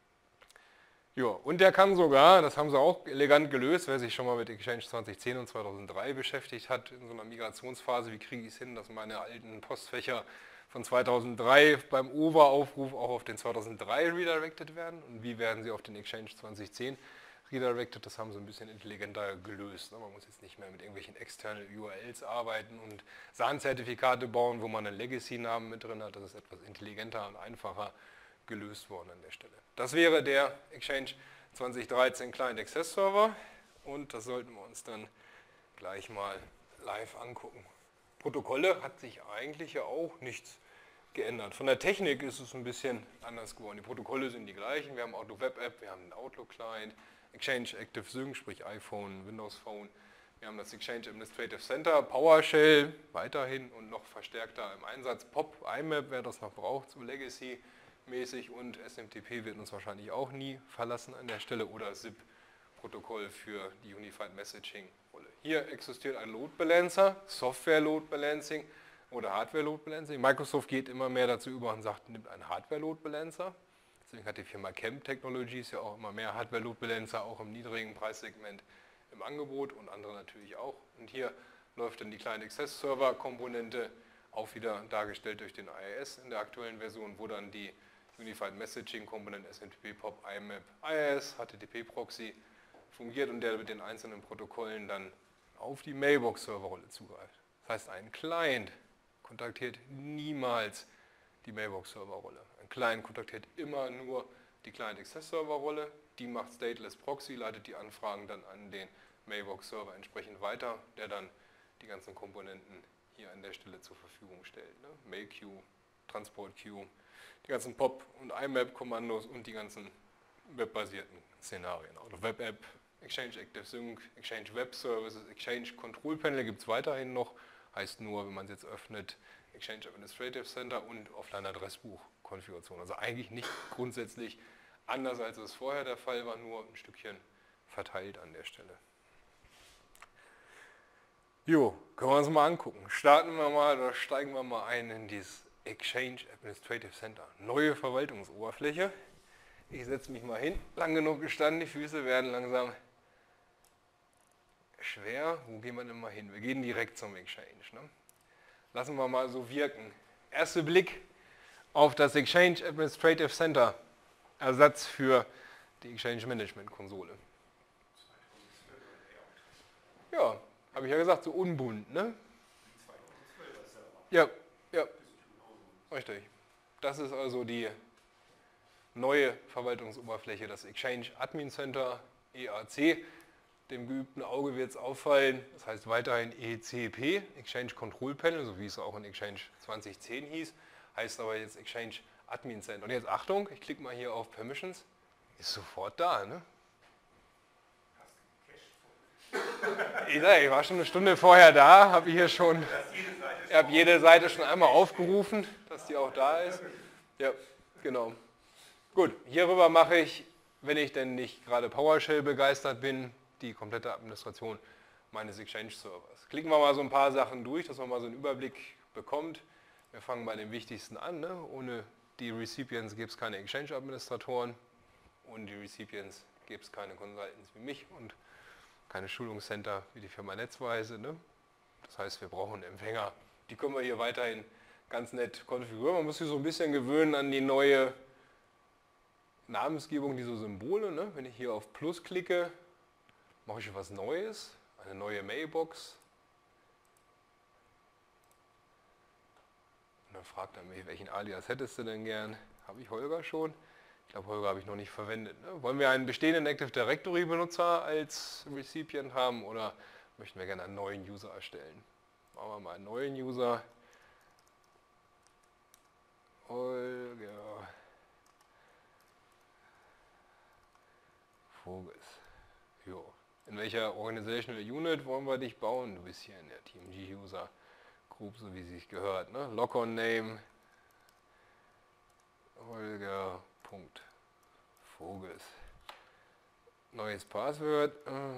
Ja, und der kann sogar, das haben sie auch elegant gelöst, wer sich schon mal mit Exchange 2010 und 2003 beschäftigt hat, in so einer Migrationsphase, wie kriege ich es hin, dass meine alten Postfächer von 2003 beim OVA-Aufruf auch auf den 2003 redirected werden und wie werden sie auf den Exchange 2010 redirected, das haben sie ein bisschen intelligenter gelöst. Man muss jetzt nicht mehr mit irgendwelchen externen URLs arbeiten und SAN-Zertifikate bauen, wo man einen Legacy-Namen mit drin hat, das ist etwas intelligenter und einfacher gelöst worden an der Stelle. Das wäre der Exchange 2013 Client Access Server und das sollten wir uns dann gleich mal live angucken. Protokolle hat sich eigentlich ja auch nichts geändert. Von der Technik ist es ein bisschen anders geworden. Die Protokolle sind die gleichen. Wir haben Outlook Web App, wir haben den Outlook Client, Exchange Active Sync, sprich iPhone, Windows Phone. Wir haben das Exchange Administrative Center, PowerShell weiterhin und noch verstärkter im Einsatz. POP, IMAP, wer das noch braucht, so Legacy mäßig, und SMTP wird uns wahrscheinlich auch nie verlassen an der Stelle, oder SIP-Protokoll für die Unified Messaging-Rolle. Hier existiert ein Load Balancer, Software Load Balancing oder Hardware Load Balancing. Microsoft geht immer mehr dazu über und sagt, nimmt einen Hardware Load Balancer. Deswegen hat die Firma Camp Technologies ja auch immer mehr Hardware Load Balancer auch im niedrigen Preissegment im Angebot und andere natürlich auch. Und hier läuft dann die Client Access Server Komponente, auch wieder dargestellt durch den IIS in der aktuellen Version, wo dann die Unified Messaging Komponente SMTP, POP, IMAP, IIS, HTTP Proxy fungiert und der mit den einzelnen Protokollen dann auf die Mailbox-Serverrolle zugreift. Das heißt, ein Client kontaktiert niemals die Mailbox-Serverrolle. Ein Client kontaktiert immer nur die Client-Access-Server-Rolle, die macht Stateless Proxy, leitet die Anfragen dann an den Mailbox-Server entsprechend weiter, der dann die ganzen Komponenten hier an der Stelle zur Verfügung stellt. Ne? Mail Queue, Transport Queue, die ganzen POP- und IMAP-Kommandos und die ganzen webbasierten Szenarien. Also Web App, Exchange Active Sync, Exchange Web Services, Exchange Control Panel gibt es weiterhin noch, heißt nur, wenn man es jetzt öffnet, Exchange Administrative Center und Offline-Adressbuch-Konfiguration. Also eigentlich nicht grundsätzlich anders, als es vorher der Fall war, nur ein Stückchen verteilt an der Stelle. Jo, können wir uns mal angucken. Starten wir mal oder steigen wir mal ein in dieses Exchange Administrative Center. Neue Verwaltungsoberfläche. Ich setze mich mal hin, lang genug gestanden, die Füße werden langsam schwer. Wo gehen wir denn mal hin? Wir gehen direkt zum Exchange. Ne? Lassen wir mal so wirken. Erster Blick auf das Exchange Administrative Center. Ersatz für die Exchange Management Konsole. Ja, habe ich ja gesagt, so unbunt, ne? Ja, ja, richtig. Das ist also die neue Verwaltungsoberfläche, das Exchange Admin Center, EAC. Dem geübten Auge wird es auffallen, das heißt weiterhin ECP, Exchange Control Panel, so wie es auch in Exchange 2010 hieß, heißt aber jetzt Exchange Admin Center. Und jetzt Achtung, ich klicke mal hier auf Permissions, ist sofort da, ne? Ich war schon eine Stunde vorher da, habe jede Seite schon einmal aufgerufen, dass die auch da ist. Ja, genau. Gut, hierüber mache ich, wenn ich denn nicht gerade PowerShell begeistert bin, die komplette Administration meines Exchange-Servers. Klicken wir mal so ein paar Sachen durch, dass man mal so einen Überblick bekommt. Wir fangen bei dem Wichtigsten an. Ne? Ohne die Recipients gibt es keine Exchange-Administratoren. Ohne die Recipients gibt es keine Consultants wie mich und keine Schulungscenter wie die Firma Netzweise. Ne? Das heißt, wir brauchen Empfänger. Die können wir hier weiterhin ganz nett konfigurieren. Man muss sich so ein bisschen gewöhnen an die neue Namensgebung, diese Symbole. Ne? Wenn ich hier auf Plus klicke, mache ich was Neues, eine neue Mailbox. Und dann fragt er mich, welchen Alias hättest du denn gern? Habe ich Holger schon? Ich glaube, Holger habe ich noch nicht verwendet. Ne? Wollen wir einen bestehenden Active Directory Benutzer als Recipient haben oder möchten wir gerne einen neuen User erstellen? Machen wir mal einen neuen User. Holger Vogels. Jo. In welcher Organizational Unit wollen wir dich bauen? Du bist hier in der TMG User Group, so wie es sich gehört. Ne? Lock-on Name. Holger. Vogels. Neues Passwort.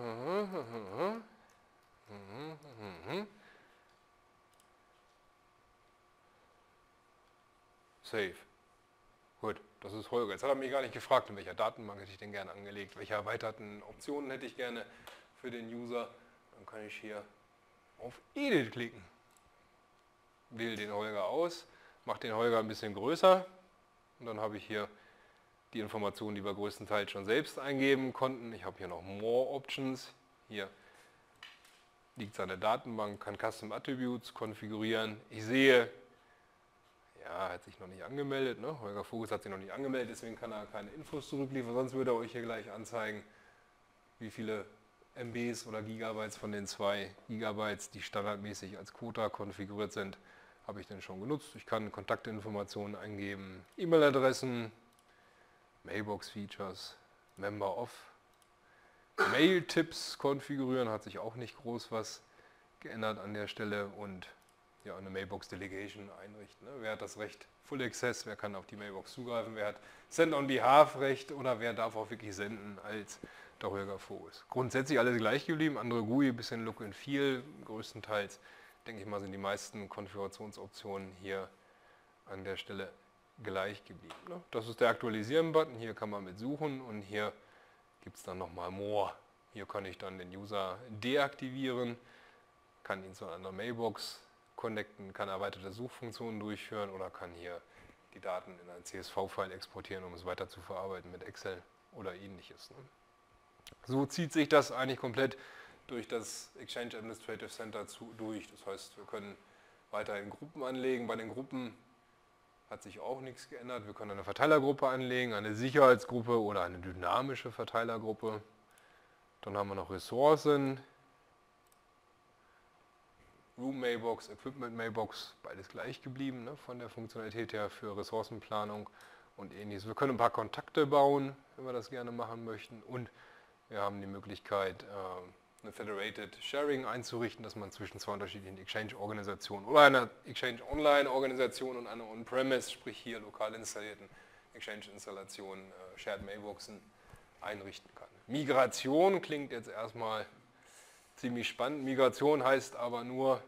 Save. Gut, das ist Holger. Jetzt hat er mich gar nicht gefragt, in welcher Datenbank hätte ich den gerne angelegt, welche erweiterten Optionen hätte ich gerne für den User. Dann kann ich hier auf Edit klicken. Wähle den Holger aus, mache den Holger ein bisschen größer und dann habe ich hier die Informationen, die wir größtenteils schon selbst eingeben konnten. Ich habe hier noch More Options. Hier liegt seine Datenbank, kann Custom Attributes konfigurieren. Ich sehe, ja, er hat sich noch nicht angemeldet. Ne? Holger Vogels hat sich noch nicht angemeldet, deswegen kann er keine Infos zurückliefern. Sonst würde er euch hier gleich anzeigen, wie viele MBs oder Gigabytes von den 2 Gigabytes, die standardmäßig als Quota konfiguriert sind, habe ich denn schon genutzt. Ich kann Kontaktinformationen eingeben, E-Mail-Adressen, Mailbox-Features, Member-of, Mail-Tipps konfigurieren, hat sich auch nicht groß was geändert an der Stelle und ja, eine Mailbox-Delegation einrichten. Ne? Wer hat das Recht Full Access, wer kann auf die Mailbox zugreifen, wer hat Send on Behalf Recht oder wer darf auch wirklich senden als der Holger Vogels. Grundsätzlich alles gleich geblieben, andere GUI, bisschen Look and Feel, größtenteils, denke ich mal, sind die meisten Konfigurationsoptionen hier an der Stelle gleich geblieben. Ne? Das ist der Aktualisieren-Button, hier kann man mit suchen und hier gibt es dann nochmal More. Hier kann ich dann den User deaktivieren, kann ihn zu einer anderen Mailbox connecten, kann erweiterte Suchfunktionen durchführen oder kann hier die Daten in ein CSV-File exportieren, um es weiter zu verarbeiten mit Excel oder ähnliches. Ne? So zieht sich das eigentlich komplett durch das Exchange Administrative Center durch. Das heißt, wir können weiterhin Gruppen anlegen. Bei den Gruppen hat sich auch nichts geändert. Wir können eine Verteilergruppe anlegen, eine Sicherheitsgruppe oder eine dynamische Verteilergruppe. Dann haben wir noch Ressourcen, Room Mailbox, Equipment Mailbox, beides gleich geblieben, ne, von der Funktionalität her für Ressourcenplanung und ähnliches. Wir können ein paar Kontakte bauen, wenn wir das gerne machen möchten und wir haben die Möglichkeit, eine Federated Sharing einzurichten, dass man zwischen 2 unterschiedlichen Exchange-Organisationen oder einer Exchange-Online-Organisation und einer On-Premise, sprich hier lokal installierten Exchange-Installationen, Shared Mailboxen einrichten kann. Migration klingt jetzt erstmal ziemlich spannend. Migration heißt aber nur,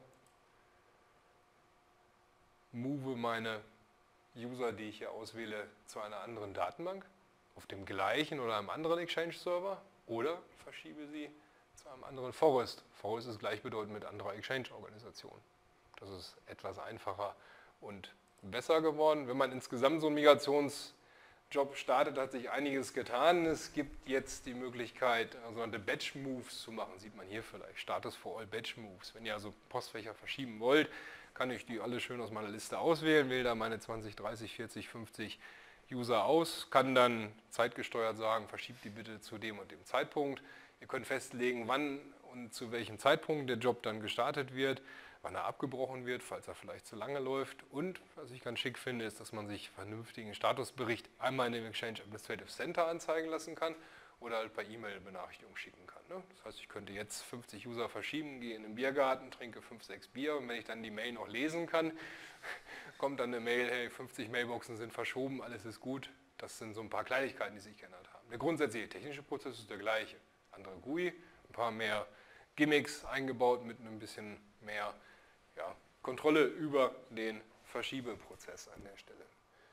move meine User, die ich hier auswähle, zu einer anderen Datenbank, auf dem gleichen oder einem anderen Exchange-Server oder verschiebe sie zu einem anderen Forest. Forest ist gleichbedeutend mit anderer Exchange-Organisation. Das ist etwas einfacher und besser geworden. Wenn man insgesamt so einen Migrationsjob startet, hat sich einiges getan. Es gibt jetzt die Möglichkeit, sogenannte Batch-Moves zu machen. Sieht man hier vielleicht, Status for all Batch-Moves. Wenn ihr also Postfächer verschieben wollt, kann ich die alle schön aus meiner Liste auswählen, wähle da meine 20, 30, 40, 50 User aus, kann dann zeitgesteuert sagen, verschiebt die bitte zu dem und dem Zeitpunkt. Ihr könnt festlegen, wann und zu welchem Zeitpunkt der Job dann gestartet wird. wann er abgebrochen wird, falls er vielleicht zu lange läuft. Und was ich ganz schick finde, ist, dass man sich vernünftigen Statusbericht einmal in dem Exchange Administrative Center anzeigen lassen kann oder halt per E-Mail-Benachrichtigung schicken kann. Ne? Das heißt, ich könnte jetzt 50 User verschieben, gehe in den Biergarten, trinke 5, 6 Bier und wenn ich dann die Mail noch lesen kann, kommt dann eine Mail, hey, 50 Mailboxen sind verschoben, alles ist gut. Das sind so ein paar Kleinigkeiten, die sich geändert haben. Der grundsätzliche technische Prozess ist der gleiche. Andere GUI, ein paar mehr Gimmicks eingebaut mit ein bisschen mehr Kontrolle über den Verschiebeprozess an der Stelle.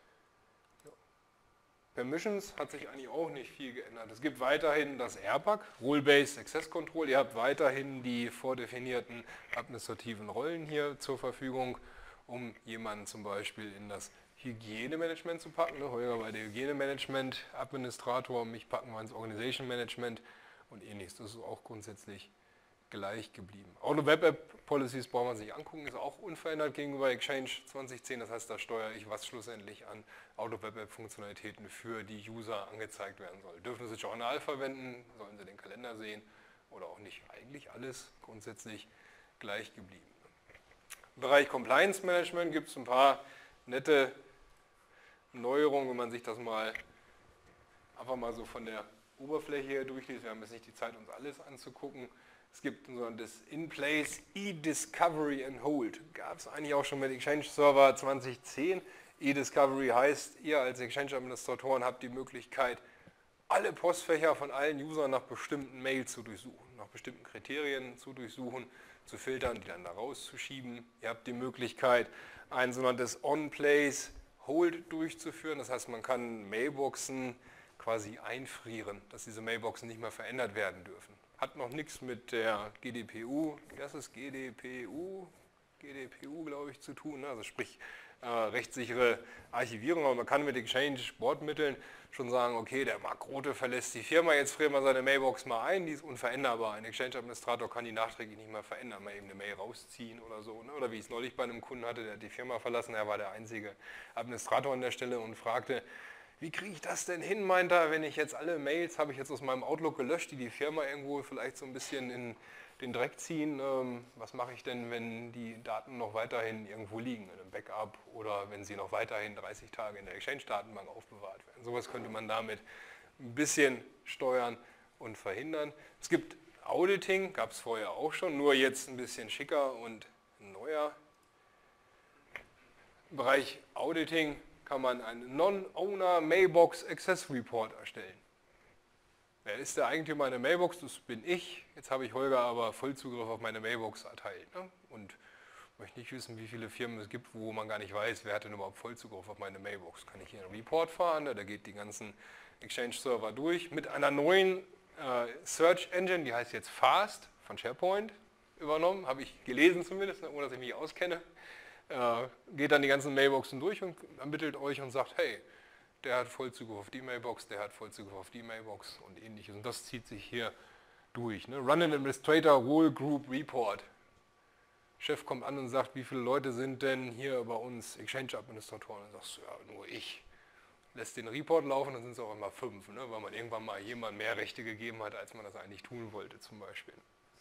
Ja. Permissions hat sich eigentlich auch nicht viel geändert. Es gibt weiterhin das RBAC, Role-Based Access Control. Ihr habt weiterhin die vordefinierten administrativen Rollen hier zur Verfügung, um jemanden zum Beispiel in das Hygienemanagement zu packen. Holger war der Hygienemanagement Administrator, mich packen wir ins Organization Management und ähnliches. Das ist auch grundsätzlich gleich geblieben. Auto Web App Policies brauchen wir uns nicht angucken, ist auch unverändert gegenüber Exchange 2010. Das heißt, da steuere ich, was schlussendlich an Auto Web App Funktionalitäten für die User angezeigt werden soll. Dürfen sie Journal verwenden, sollen sie den Kalender sehen oder auch nicht. Eigentlich alles grundsätzlich gleich geblieben. Im Bereich Compliance Management gibt es ein paar nette Neuerungen, wenn man sich das mal einfach mal so von der Oberfläche her durchliest. Wir haben jetzt nicht die Zeit, uns alles anzugucken. Es gibt ein sogenanntes In-Place E-Discovery and Hold. Gab es eigentlich auch schon mit Exchange Server 2010. E-Discovery heißt, ihr als Exchange-Administratoren habt die Möglichkeit, alle Postfächer von allen Usern nach bestimmten Mails zu durchsuchen, nach bestimmten Kriterien zu durchsuchen, zu filtern, die dann da rauszuschieben. Ihr habt die Möglichkeit, ein sogenanntes On-Place Hold durchzuführen. Das heißt, man kann Mailboxen quasi einfrieren, dass diese Mailboxen nicht mehr verändert werden dürfen. Hat noch nichts mit der GDPU, das ist GDPU glaube ich, zu tun, also sprich rechtssichere Archivierung, aber man kann mit Exchange-Bordmitteln schon sagen, okay, der Mark Rothe verlässt die Firma, jetzt frieren wir seine Mailbox mal ein, die ist unveränderbar. Ein Exchange-Administrator kann die nachträglich nicht mehr verändern, mal eben eine Mail rausziehen oder so. Ne? Oder wie ich es neulich bei einem Kunden hatte, der hat die Firma verlassen, er war der einzige Administrator an der Stelle und fragte, wie kriege ich das denn hin, meint er, wenn ich jetzt alle Mails habe ich jetzt aus meinem Outlook gelöscht, die die Firma irgendwo vielleicht so ein bisschen in den Dreck ziehen. Was mache ich denn, wenn die Daten noch weiterhin irgendwo liegen, in einem Backup oder wenn sie noch weiterhin 30 Tage in der Exchange-Datenbank aufbewahrt werden. Sowas könnte man damit ein bisschen steuern und verhindern. Es gibt Auditing, gab es vorher auch schon, nur jetzt ein bisschen schicker und neuer. Im Bereich Auditing kann man einen Non-Owner Mailbox Access Report erstellen. Wer ist der Eigentümer einer Mailbox? Das bin ich. Jetzt habe ich Holger aber Vollzugriff auf meine Mailbox erteilt. Ne? Und möchte nicht wissen, wie viele Firmen es gibt, wo man gar nicht weiß, wer hat denn überhaupt Vollzugriff auf meine Mailbox. Kann ich hier einen Report fahren, da geht die ganzen Exchange-Server durch mit einer neuen Search Engine, die heißt jetzt Fast von SharePoint übernommen, habe ich gelesen zumindest, ohne dass ich mich auskenne. Geht dann die ganzen Mailboxen durch und ermittelt euch und sagt, hey, der hat Vollzugriff auf die Mailbox, der hat Vollzugriff auf die Mailbox und ähnliches. Und das zieht sich hier durch. Ne? Run an Administrator Role Group Report. Chef kommt an und sagt, wie viele Leute sind denn hier bei uns Exchange-Administratoren? Und sagst du, ja, nur ich. Lässt den Report laufen, dann sind es auch immer 5, ne? Weil man irgendwann mal jemandem mehr Rechte gegeben hat, als man das eigentlich tun wollte zum Beispiel.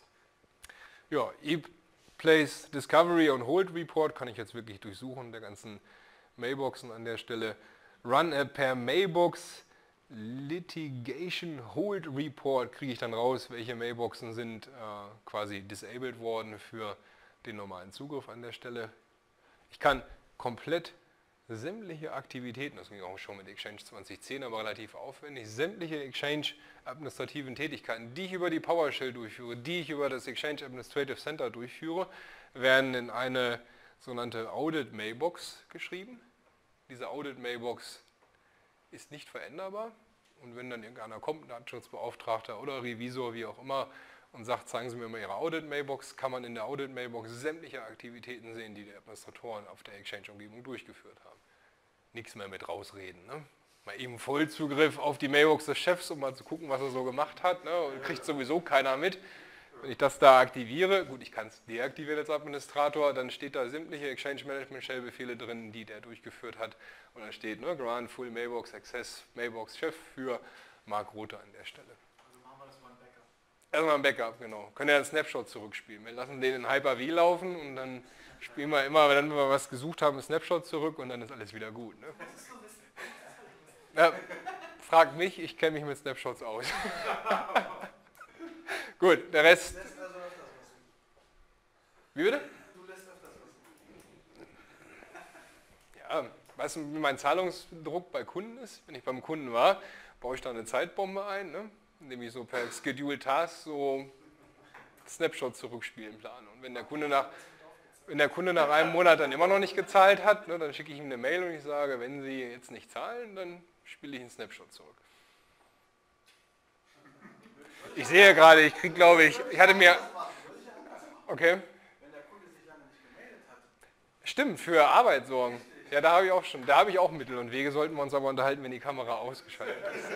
Ja, E-Place Discovery und Hold Report kann ich jetzt wirklich durchsuchen, der ganzen Mailboxen an der Stelle. Run a per Mailbox Litigation Hold Report kriege ich dann raus, welche Mailboxen sind quasi disabled worden für den normalen Zugriff an der Stelle. Ich kann komplett sämtliche Aktivitäten, das ging auch schon mit Exchange 2010, aber relativ aufwendig, sämtliche Exchange-administrativen Tätigkeiten, die ich über die PowerShell durchführe, die ich über das Exchange Administrative Center durchführe, werden in eine sogenannte Audit Mailbox geschrieben. Diese Audit Mailbox ist nicht veränderbar und wenn dann irgendeiner kommt, ein Datenschutzbeauftragter oder Revisor, wie auch immer, und sagt, zeigen Sie mir mal Ihre Audit Mailbox, kann man in der Audit Mailbox sämtliche Aktivitäten sehen, die die Administratoren auf der Exchange-Umgebung durchgeführt haben. Nichts mehr mit rausreden. Ne? Mal eben Vollzugriff auf die Mailbox des Chefs, um mal zu gucken, was er so gemacht hat. Ne? Und kriegt sowieso keiner mit. Wenn ich das da aktiviere, gut, ich kann es deaktivieren als Administrator, dann steht da sämtliche Exchange Management Shell Befehle drin, die der durchgeführt hat. Und dann steht Grant Full Mailbox Access Mailbox Chef für Mark Rothe an der Stelle. Erstmal ein Backup, genau. Können ja einen Snapshot zurückspielen. Wir lassen den in Hyper-V laufen und dann spielen wir immer, wenn wir was gesucht haben, einen Snapshot zurück und dann ist alles wieder gut. Ne? Ja, fragt mich, ich kenne mich mit Snapshots aus. Gut, der Rest. Du lässt also öfters was. Wie bitte? Du lässt öfters was. Ja, weißt du, wie mein Zahlungsdruck bei Kunden ist? Wenn ich beim Kunden war, baue ich da eine Zeitbombe ein, ne? Indem ich so per Schedule Task so Snapshots zurückspielen plane. Und wenn der Kunde nach einem Monat dann immer noch nicht gezahlt hat, ne, dann schicke ich ihm eine Mail und ich sage, wenn Sie jetzt nicht zahlen, dann spiele ich einen Snapshot zurück. Ich sehe gerade, ich kriege, glaube ich hatte mir... Okay. Wenn der Kunde sich lange nicht gemeldet hat. Stimmt, für Arbeit sorgen. Ja, da habe ich auch Mittel und Wege, sollten wir uns aber unterhalten, wenn die Kamera ausgeschaltet ist.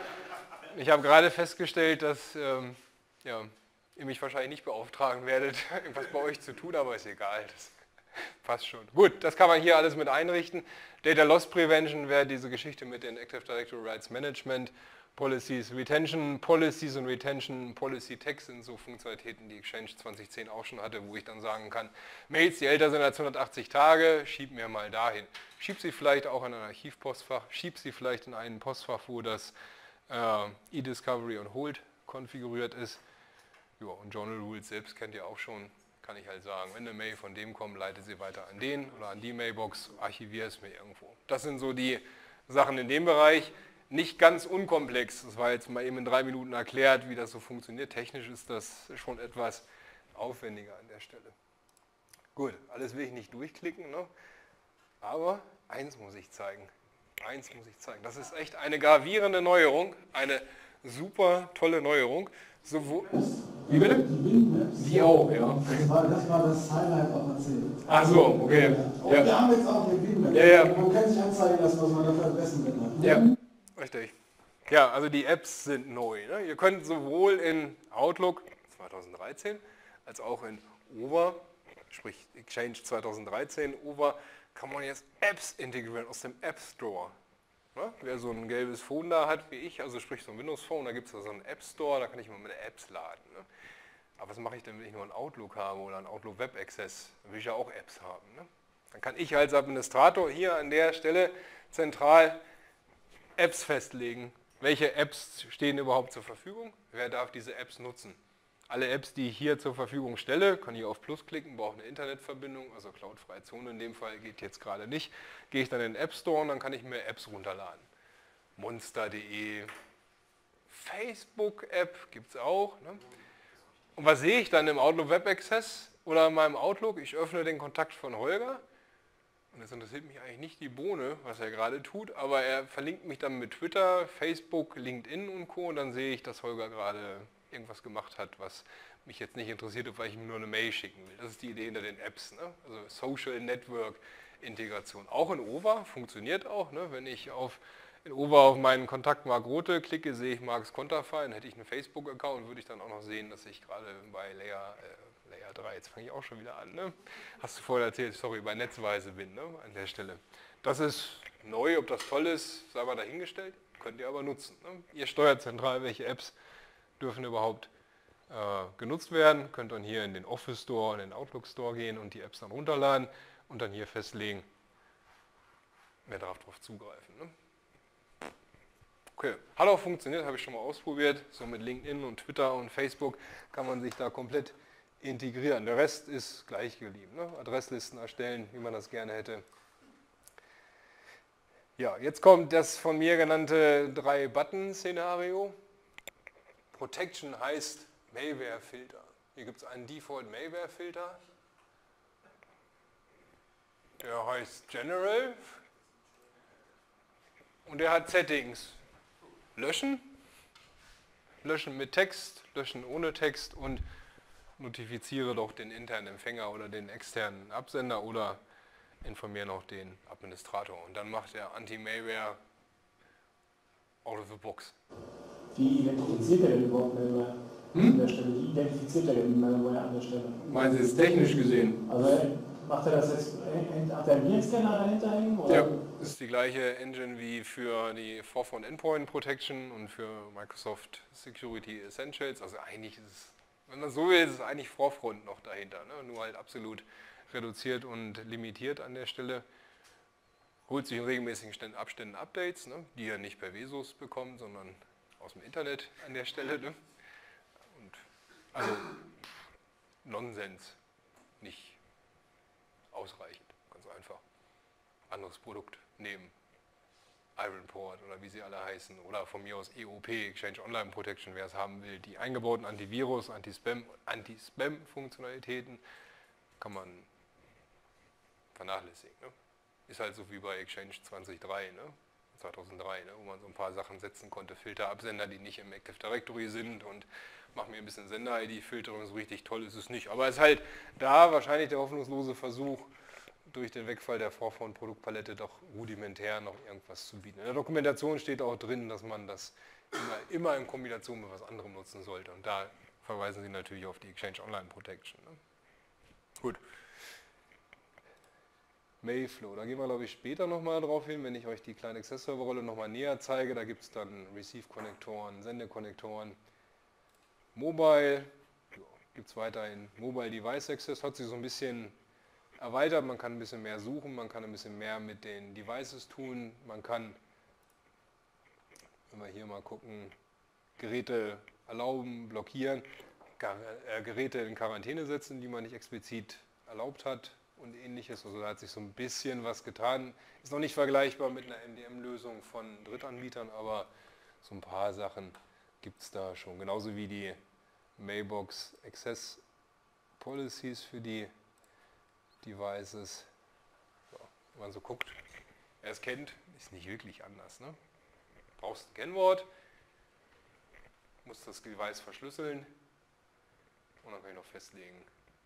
Ich habe gerade festgestellt, dass ihr mich wahrscheinlich nicht beauftragen werdet, irgendwas bei euch zu tun, aber ist egal, das passt schon. Gut, das kann man hier alles mit einrichten. Data Loss Prevention wäre diese Geschichte mit den Active Directory Rights Management, Policies, Retention Policies und Retention Policy Tags sind so Funktionalitäten, die Exchange 2010 auch schon hatte, wo ich dann sagen kann, Mails, die älter sind als 180 Tage, schieb mir mal dahin. Schieb sie vielleicht auch in ein Archivpostfach, schieb sie vielleicht in ein Postfach, wo das eDiscovery und Hold konfiguriert ist. Ja, und Journal Rules selbst kennt ihr auch schon, kann ich halt sagen, wenn eine Mail von dem kommt, leite sie weiter an den oder an die Mailbox, archiviere es mir irgendwo. Das sind so die Sachen in dem Bereich. Nicht ganz unkomplex, das war jetzt mal eben in 3 Minuten erklärt, wie das so funktioniert. Technisch ist das schon etwas aufwendiger an der Stelle. Gut, alles will ich nicht durchklicken, ne? Aber eins muss ich zeigen. Das ist echt eine gravierende Neuerung, eine super tolle Neuerung. Wie bitte? Die auch, ja. Das war das Highlight auf Erzählen. Ach so, okay. Und wir haben jetzt auch eine Winmap. Ja. Man kann sich anzeigen lassen, was man dafür verbessern kann. Ja, richtig. Ja, also die Apps sind neu. Ne? Ihr könnt sowohl in Outlook 2013 als auch in OVA, sprich Exchange 2013, OVA, kann man jetzt Apps integrieren aus dem App Store. Ne? Wer so ein gelbes Phone da hat wie ich, also sprich so ein Windows Phone, da gibt es da so einen App Store, da kann ich mal meine Apps laden. Ne? Aber was mache ich denn, wenn ich nur einen Outlook habe oder einen Outlook Web Access? Dann will ich ja auch Apps haben. Ne? Dann kann ich als Administrator hier an der Stelle zentral Apps festlegen. Welche Apps stehen überhaupt zur Verfügung? Wer darf diese Apps nutzen? Alle Apps, die ich hier zur Verfügung stelle, kann ich auf Plus klicken, brauche eine Internetverbindung, also cloudfreie Zone in dem Fall geht jetzt gerade nicht. Gehe ich dann in den App Store und dann kann ich mir Apps runterladen. Monster.de, Facebook-App gibt es auch. Ne? Und was sehe ich dann im Outlook Web Access oder in meinem Outlook? Ich öffne den Kontakt von Holger. Und das interessiert mich eigentlich nicht die Bohne, was er gerade tut, aber er verlinkt mich dann mit Twitter, Facebook, LinkedIn und Co. Und dann sehe ich, dass Holger gerade irgendwas gemacht hat, was mich jetzt nicht interessiert, weil ich ihm nur eine Mail schicken will. Das ist die Idee hinter den Apps, ne? Also Social Network Integration. Auch in OVA funktioniert auch. Ne? Wenn ich in OVA auf meinen Kontakt Marc Rothe klicke, sehe ich Marks Konterfei, dann hätte ich einen Facebook-Account, würde ich dann auch noch sehen, dass ich gerade bei Layer 3, jetzt fange ich auch schon wieder an, ne? Hast du vorher erzählt, sorry, bei Netzweise bin, ne? An der Stelle. Das ist neu, ob das toll ist, sei mal dahingestellt, könnt ihr aber nutzen. Ne? Ihr steuert zentral, welche Apps dürfen überhaupt genutzt werden, könnt dann hier in den Office Store, in den Outlook Store gehen und die Apps dann runterladen und dann hier festlegen, wer darf darauf zugreifen. Ne? Okay, hat auch funktioniert, habe ich schon mal ausprobiert, so mit LinkedIn und Twitter und Facebook kann man sich da komplett integrieren. Der Rest ist gleich geblieben. Ne? Adresslisten erstellen, wie man das gerne hätte. Ja, jetzt kommt das von mir genannte 3-Button-Szenario. Protection heißt Malware-Filter. Hier gibt es einen Default-Malware-Filter. Der heißt General und der hat Settings. Löschen, löschen mit Text, löschen ohne Text und notifiziere doch den internen Empfänger oder den externen Absender oder informiere noch den Administrator. Und dann macht der Anti-Malware out of the box. Wie identifiziert er denn überhaupt Malware an der Stelle? Wie identifiziert er denn Malware an der Stelle? Meinen Sie es technisch gesehen? Also Macht er das jetzt, hat er einen Virenscanner dahinter hängen? Oder? Ja, das ist die gleiche Engine wie für die Forefront Endpoint Protection und für Microsoft Security Essentials. Also eigentlich ist es, wenn man so will, ist es eigentlich Forefront noch dahinter, ne? Nur halt absolut reduziert und limitiert an der Stelle. Holt sich in regelmäßigen Abständen Updates, ne? Die er nicht per Vesus bekommt, sondern aus dem Internet an der Stelle. Ne? Und also Nonsens, nicht ausreichend, ganz einfach. Anderes Produkt nehmen, Ironport oder wie sie alle heißen, oder von mir aus EOP, Exchange Online Protection, wer es haben will. Die eingebauten Antivirus, Anti-Spam-Funktionalitäten kann man vernachlässigen. Ne? Ist halt so wie bei Exchange 2003, ne? 2003, ne? Wo man so ein paar Sachen setzen konnte, Filterabsender, die nicht im Active Directory sind und mach mir ein bisschen Sender-ID-Filterung, so richtig toll ist es nicht. Aber es ist halt da wahrscheinlich der hoffnungslose Versuch, durch den Wegfall der Forefront-Produktpalette doch rudimentär noch irgendwas zu bieten. In der Dokumentation steht auch drin, dass man das immer in Kombination mit was anderem nutzen sollte. Und da verweisen sie natürlich auf die Exchange Online Protection. Ne? Gut. Mayflow, da gehen wir glaube ich später nochmal drauf hin, wenn ich euch die kleine Access-Server-Rolle nochmal näher zeige. Da gibt es dann Receive-Konnektoren, Sendekonnektoren, Mobile, gibt es weiterhin Mobile Device Access, hat sich so ein bisschen erweitert, man kann ein bisschen mehr suchen, man kann ein bisschen mehr mit den Devices tun, man kann, wenn wir hier mal gucken, Geräte erlauben, blockieren, Geräte in Quarantäne setzen, die man nicht explizit erlaubt hat und ähnliches. Also da hat sich so ein bisschen was getan. Ist noch nicht vergleichbar mit einer MDM-Lösung von Drittanbietern, aber so ein paar Sachen gibt es da schon. Genauso wie die Mailbox Access Policies für die Devices. So, wenn man so guckt, wer es kennt, ist nicht wirklich anders. Ne? Brauchst ein Kennwort, musst das Device verschlüsseln und dann kann ich noch festlegen,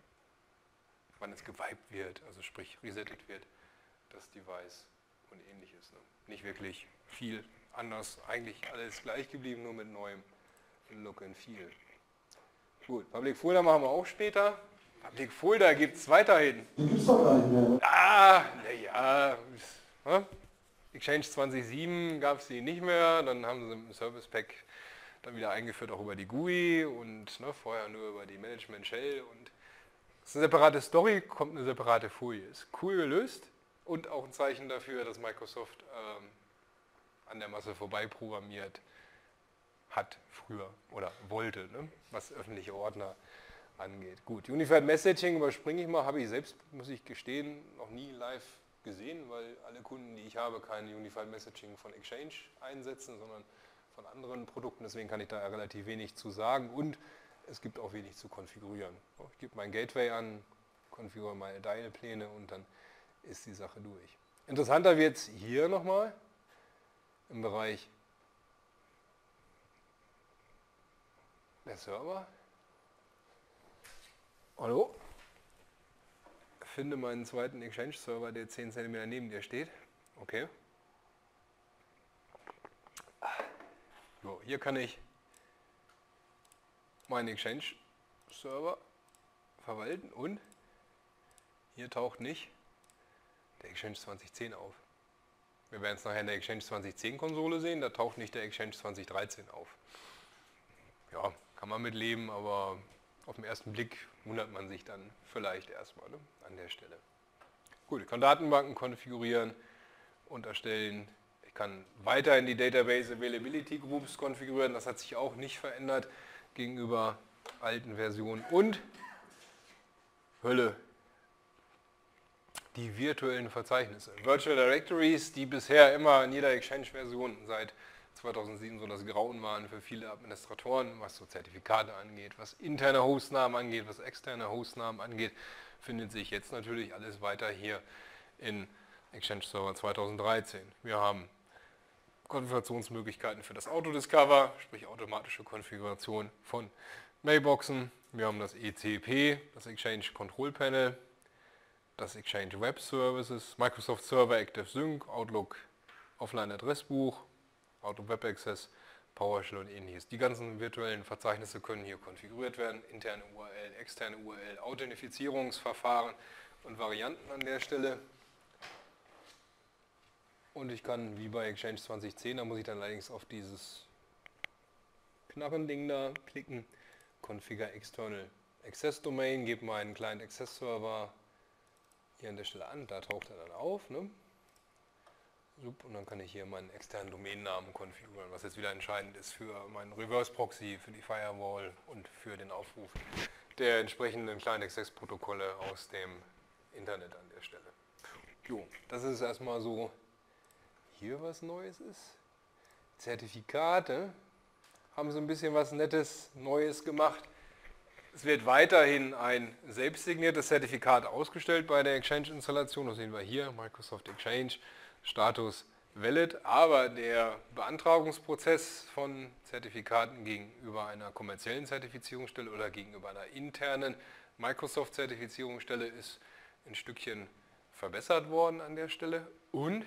wann es gewiped wird, also sprich resettet wird, das Device und ähnliches. Ne? Nicht wirklich viel anders, eigentlich alles gleich geblieben, nur mit neuem Look and Feel. Gut, Public Folder machen wir auch später. Public Folder gibt es weiterhin. Den gibt es doch gar nicht mehr. Ah, naja. Exchange 2007 gab es die nicht mehr, dann haben sie im Service Pack dann wieder eingeführt, auch über die GUI und vorher nur über die Management Shell. Und das ist eine separate Story, kommt eine separate Folie. Ist cool gelöst und auch ein Zeichen dafür, dass Microsoft an der Masse vorbei programmiert hat früher oder wollte, ne? Was öffentliche Ordner angeht. Gut, Unified Messaging überspringe ich mal, habe ich selbst, muss ich gestehen, noch nie live gesehen, weil alle Kunden, die ich habe, kein Unified Messaging von Exchange einsetzen, sondern von anderen Produkten. Deswegen kann ich da relativ wenig zu sagen und es gibt auch wenig zu konfigurieren. Ich gebe mein Gateway an, konfiguriere meine Dialpläne und dann ist die Sache durch. Interessanter wird es hier nochmal im Bereich der Server. Hallo? Finde meinen zweiten Exchange-Server, der 10 cm neben dir steht. Okay. So, hier kann ich meinen Exchange-Server verwalten und hier taucht nicht der Exchange 2010 auf. Wir werden es nachher in der Exchange 2010 Konsole sehen, da taucht nicht der Exchange 2013 auf. Ja, kann man mit leben, aber auf den ersten Blick wundert man sich dann vielleicht erstmal, ne, an der Stelle. Gut, ich kann Datenbanken konfigurieren und erstellen. Ich kann weiterhin die Database Availability Groups konfigurieren. Das hat sich auch nicht verändert gegenüber alten Versionen. Und Hölle, die virtuellen Verzeichnisse. Virtual Directories, die bisher immer in jeder Exchange-Version seit 2007 so das Grauen waren für viele Administratoren, was so Zertifikate angeht, was interne Hostnamen angeht, was externe Hostnamen angeht, findet sich jetzt natürlich alles weiter hier in Exchange Server 2013. Wir haben Konfigurationsmöglichkeiten für das Autodiscover, sprich automatische Konfiguration von Mailboxen. Wir haben das ECP, das Exchange Control Panel, das Exchange Web Services, Microsoft Server Active Sync, Outlook Offline Adressbuch, Auto Web Access, PowerShell und ähnliches. Die ganzen virtuellen Verzeichnisse können hier konfiguriert werden. Interne URL, externe URL, Authentifizierungsverfahren und Varianten an der Stelle. Und ich kann, wie bei Exchange 2010, da muss ich dann allerdings auf dieses Knarrending da klicken, Configure External Access Domain, gebe meinen Client Access Server hier an der Stelle an, da taucht er dann auf. Ne? Und dann kann ich hier meinen externen Domainnamen konfigurieren, was jetzt wieder entscheidend ist für meinen Reverse Proxy, für die Firewall und für den Aufruf der entsprechenden Client Access Protokolle aus dem Internet an der Stelle. Jo, das ist erstmal so, hier was Neues ist. Zertifikate haben so ein bisschen was Nettes, Neues gemacht. Es wird weiterhin ein selbstsigniertes Zertifikat ausgestellt bei der Exchange-Installation. Das sehen wir hier, Microsoft Exchange, Status Valid. Aber der Beantragungsprozess von Zertifikaten gegenüber einer kommerziellen Zertifizierungsstelle oder gegenüber einer internen Microsoft-Zertifizierungsstelle ist ein Stückchen verbessert worden an der Stelle. Und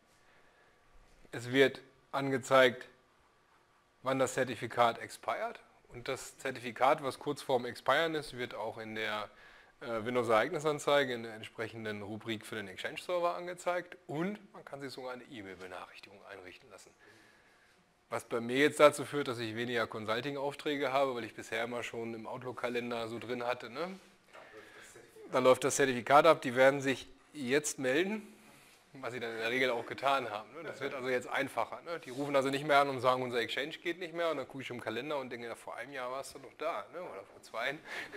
es wird angezeigt, wann das Zertifikat expired. Und das Zertifikat, was kurz vorm Expiren ist, wird auch in der Windows-Ereignisanzeige in der entsprechenden Rubrik für den Exchange-Server angezeigt. Und man kann sich sogar eine E-Mail-Benachrichtigung einrichten lassen. Was bei mir jetzt dazu führt, dass ich weniger Consulting-Aufträge habe, weil ich bisher immer schon im Outlook-Kalender so drin hatte. Ne? Dann läuft das Zertifikat ab, die werden sich jetzt melden, was sie dann in der Regel auch getan haben. Ne? Das wird also jetzt einfacher. Ne? Die rufen also nicht mehr an und sagen, unser Exchange geht nicht mehr. Und dann gucke ich im Kalender und denke, ja, vor einem Jahr warst du doch da. Ne? Oder vor 2.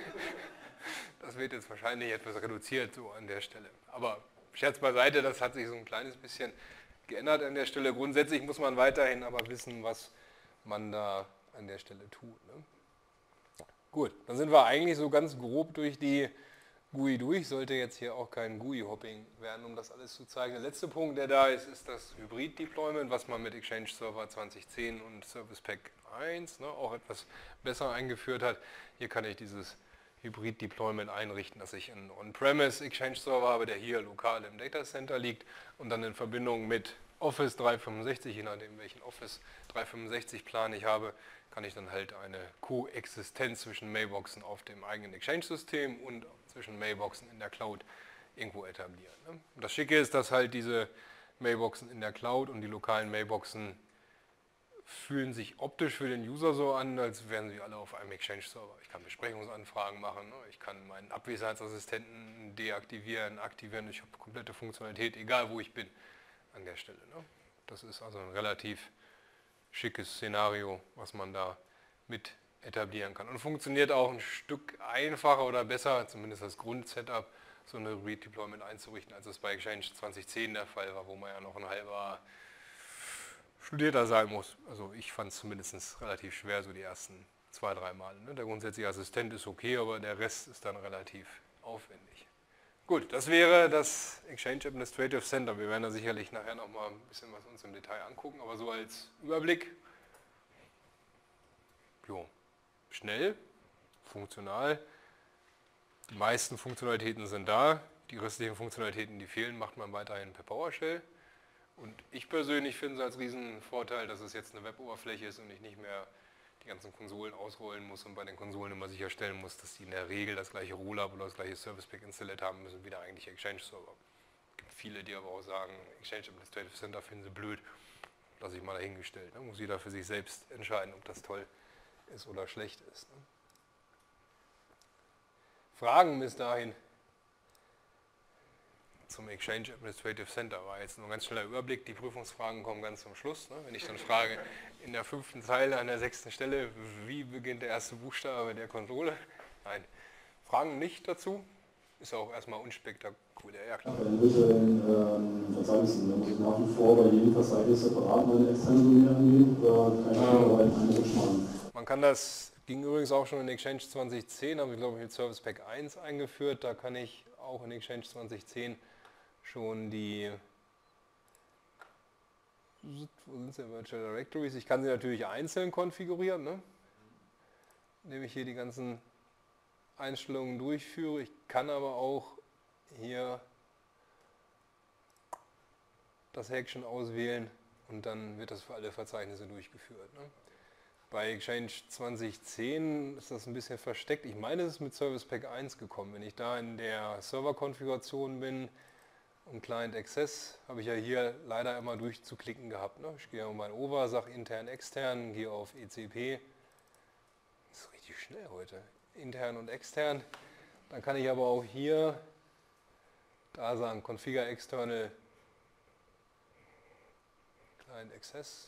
Das wird jetzt wahrscheinlich etwas reduziert so an der Stelle. Aber Scherz beiseite, das hat sich so ein kleines bisschen geändert an der Stelle. Grundsätzlich muss man weiterhin aber wissen, was man da an der Stelle tut. Ne? Gut, dann sind wir eigentlich so ganz grob durch die GUI durch. Sollte jetzt hier auch kein GUI-Hopping werden, um das alles zu zeigen. Der letzte Punkt, der da ist, ist das Hybrid-Deployment, was man mit Exchange Server 2010 und Service Pack 1 auch etwas besser eingeführt hat. Hier kann ich dieses Hybrid-Deployment einrichten, dass ich einen On-Premise Exchange-Server habe, der hier lokal im Datacenter liegt und dann in Verbindung mit Office 365, je nachdem welchen Office 365-Plan ich habe, kann ich dann halt eine Koexistenz zwischen Mailboxen auf dem eigenen Exchange-System und zwischen Mailboxen in der Cloud irgendwo etablieren. Und das Schicke ist, dass halt diese Mailboxen in der Cloud und die lokalen Mailboxen fühlen sich optisch für den User so an, als wären sie alle auf einem Exchange-Server. Ich kann Besprechungsanfragen machen, ich kann meinen Abwesenheitsassistenten deaktivieren, aktivieren, ich habe komplette Funktionalität, egal wo ich bin an der Stelle. Das ist also ein relativ schickes Szenario, was man da mit etablieren kann. Und funktioniert auch ein Stück einfacher oder besser, zumindest das Grundsetup, so eine Hybrid-Deployment einzurichten, als es bei Exchange 2010 der Fall war, wo man ja noch ein halber Studierter sein muss. Also ich fand es zumindest relativ schwer, so die ersten 2, 3 Mal. Ne? Der grundsätzliche Assistent ist okay, aber der Rest ist dann relativ aufwendig. Gut, das wäre das Exchange Administrative Center. Wir werden da sicherlich nachher nochmal ein bisschen was uns im Detail angucken, aber so als Überblick. Jo, schnell, funktional. Die meisten Funktionalitäten sind da. Die restlichen Funktionalitäten, die fehlen, macht man weiterhin per PowerShell. Und ich persönlich finde es als Riesenvorteil, dass es jetzt eine Web-Oberfläche ist und ich nicht mehr die ganzen Konsolen ausrollen muss und bei den Konsolen immer sicherstellen muss, dass die in der Regel das gleiche Rollup oder das gleiche Service Pack installiert haben müssen wie der eigentliche Exchange-Server. Es gibt viele, die aber auch sagen, Exchange Administrative Center finden sie blöd. Lasse ich mal dahingestellt. Ne? Muss jeder für sich selbst entscheiden, ob das toll ist oder schlecht ist. Ne? Fragen bis dahin zum Exchange Administrative Center war jetzt nur ein ganz schneller Überblick. Die Prüfungsfragen kommen ganz zum Schluss. Ne? Wenn ich dann frage, in der 5. Zeile an der 6. Stelle, wie beginnt der erste Buchstabe der Konsole? Nein, Fragen nicht dazu. Ist auch erstmal unspektakulär. Ja, klar. Bei den virtuellen Verzeichnissen, da muss ich nach wie vor bei jedem Verzeichnis separat meine externe Domain angeben oder kann ich aber einen Rutsch machen? Man kann das, ging übrigens auch schon in Exchange 2010, haben wir glaube ich mit Service Pack 1 eingeführt. Da kann ich auch in Exchange 2010 schon die, wo sind sie, Virtual Directories? Ich kann sie natürlich einzeln konfigurieren, ne? Indem ich hier die ganzen Einstellungen durchführe. Ich kann aber auch hier das Häkchen auswählen und dann wird das für alle Verzeichnisse durchgeführt. Ne? Bei Exchange 2010 ist das ein bisschen versteckt. Ich meine, es ist mit Service Pack 1 gekommen. Wenn ich da in der Serverkonfiguration bin und Client Access, habe ich ja hier leider immer durchzuklicken gehabt. Ne? Ich gehe auf mein Over, sage intern, extern, gehe auf ECP. Das ist richtig schnell heute. Intern und extern. Dann kann ich aber auch hier da sagen Configure External Client Access.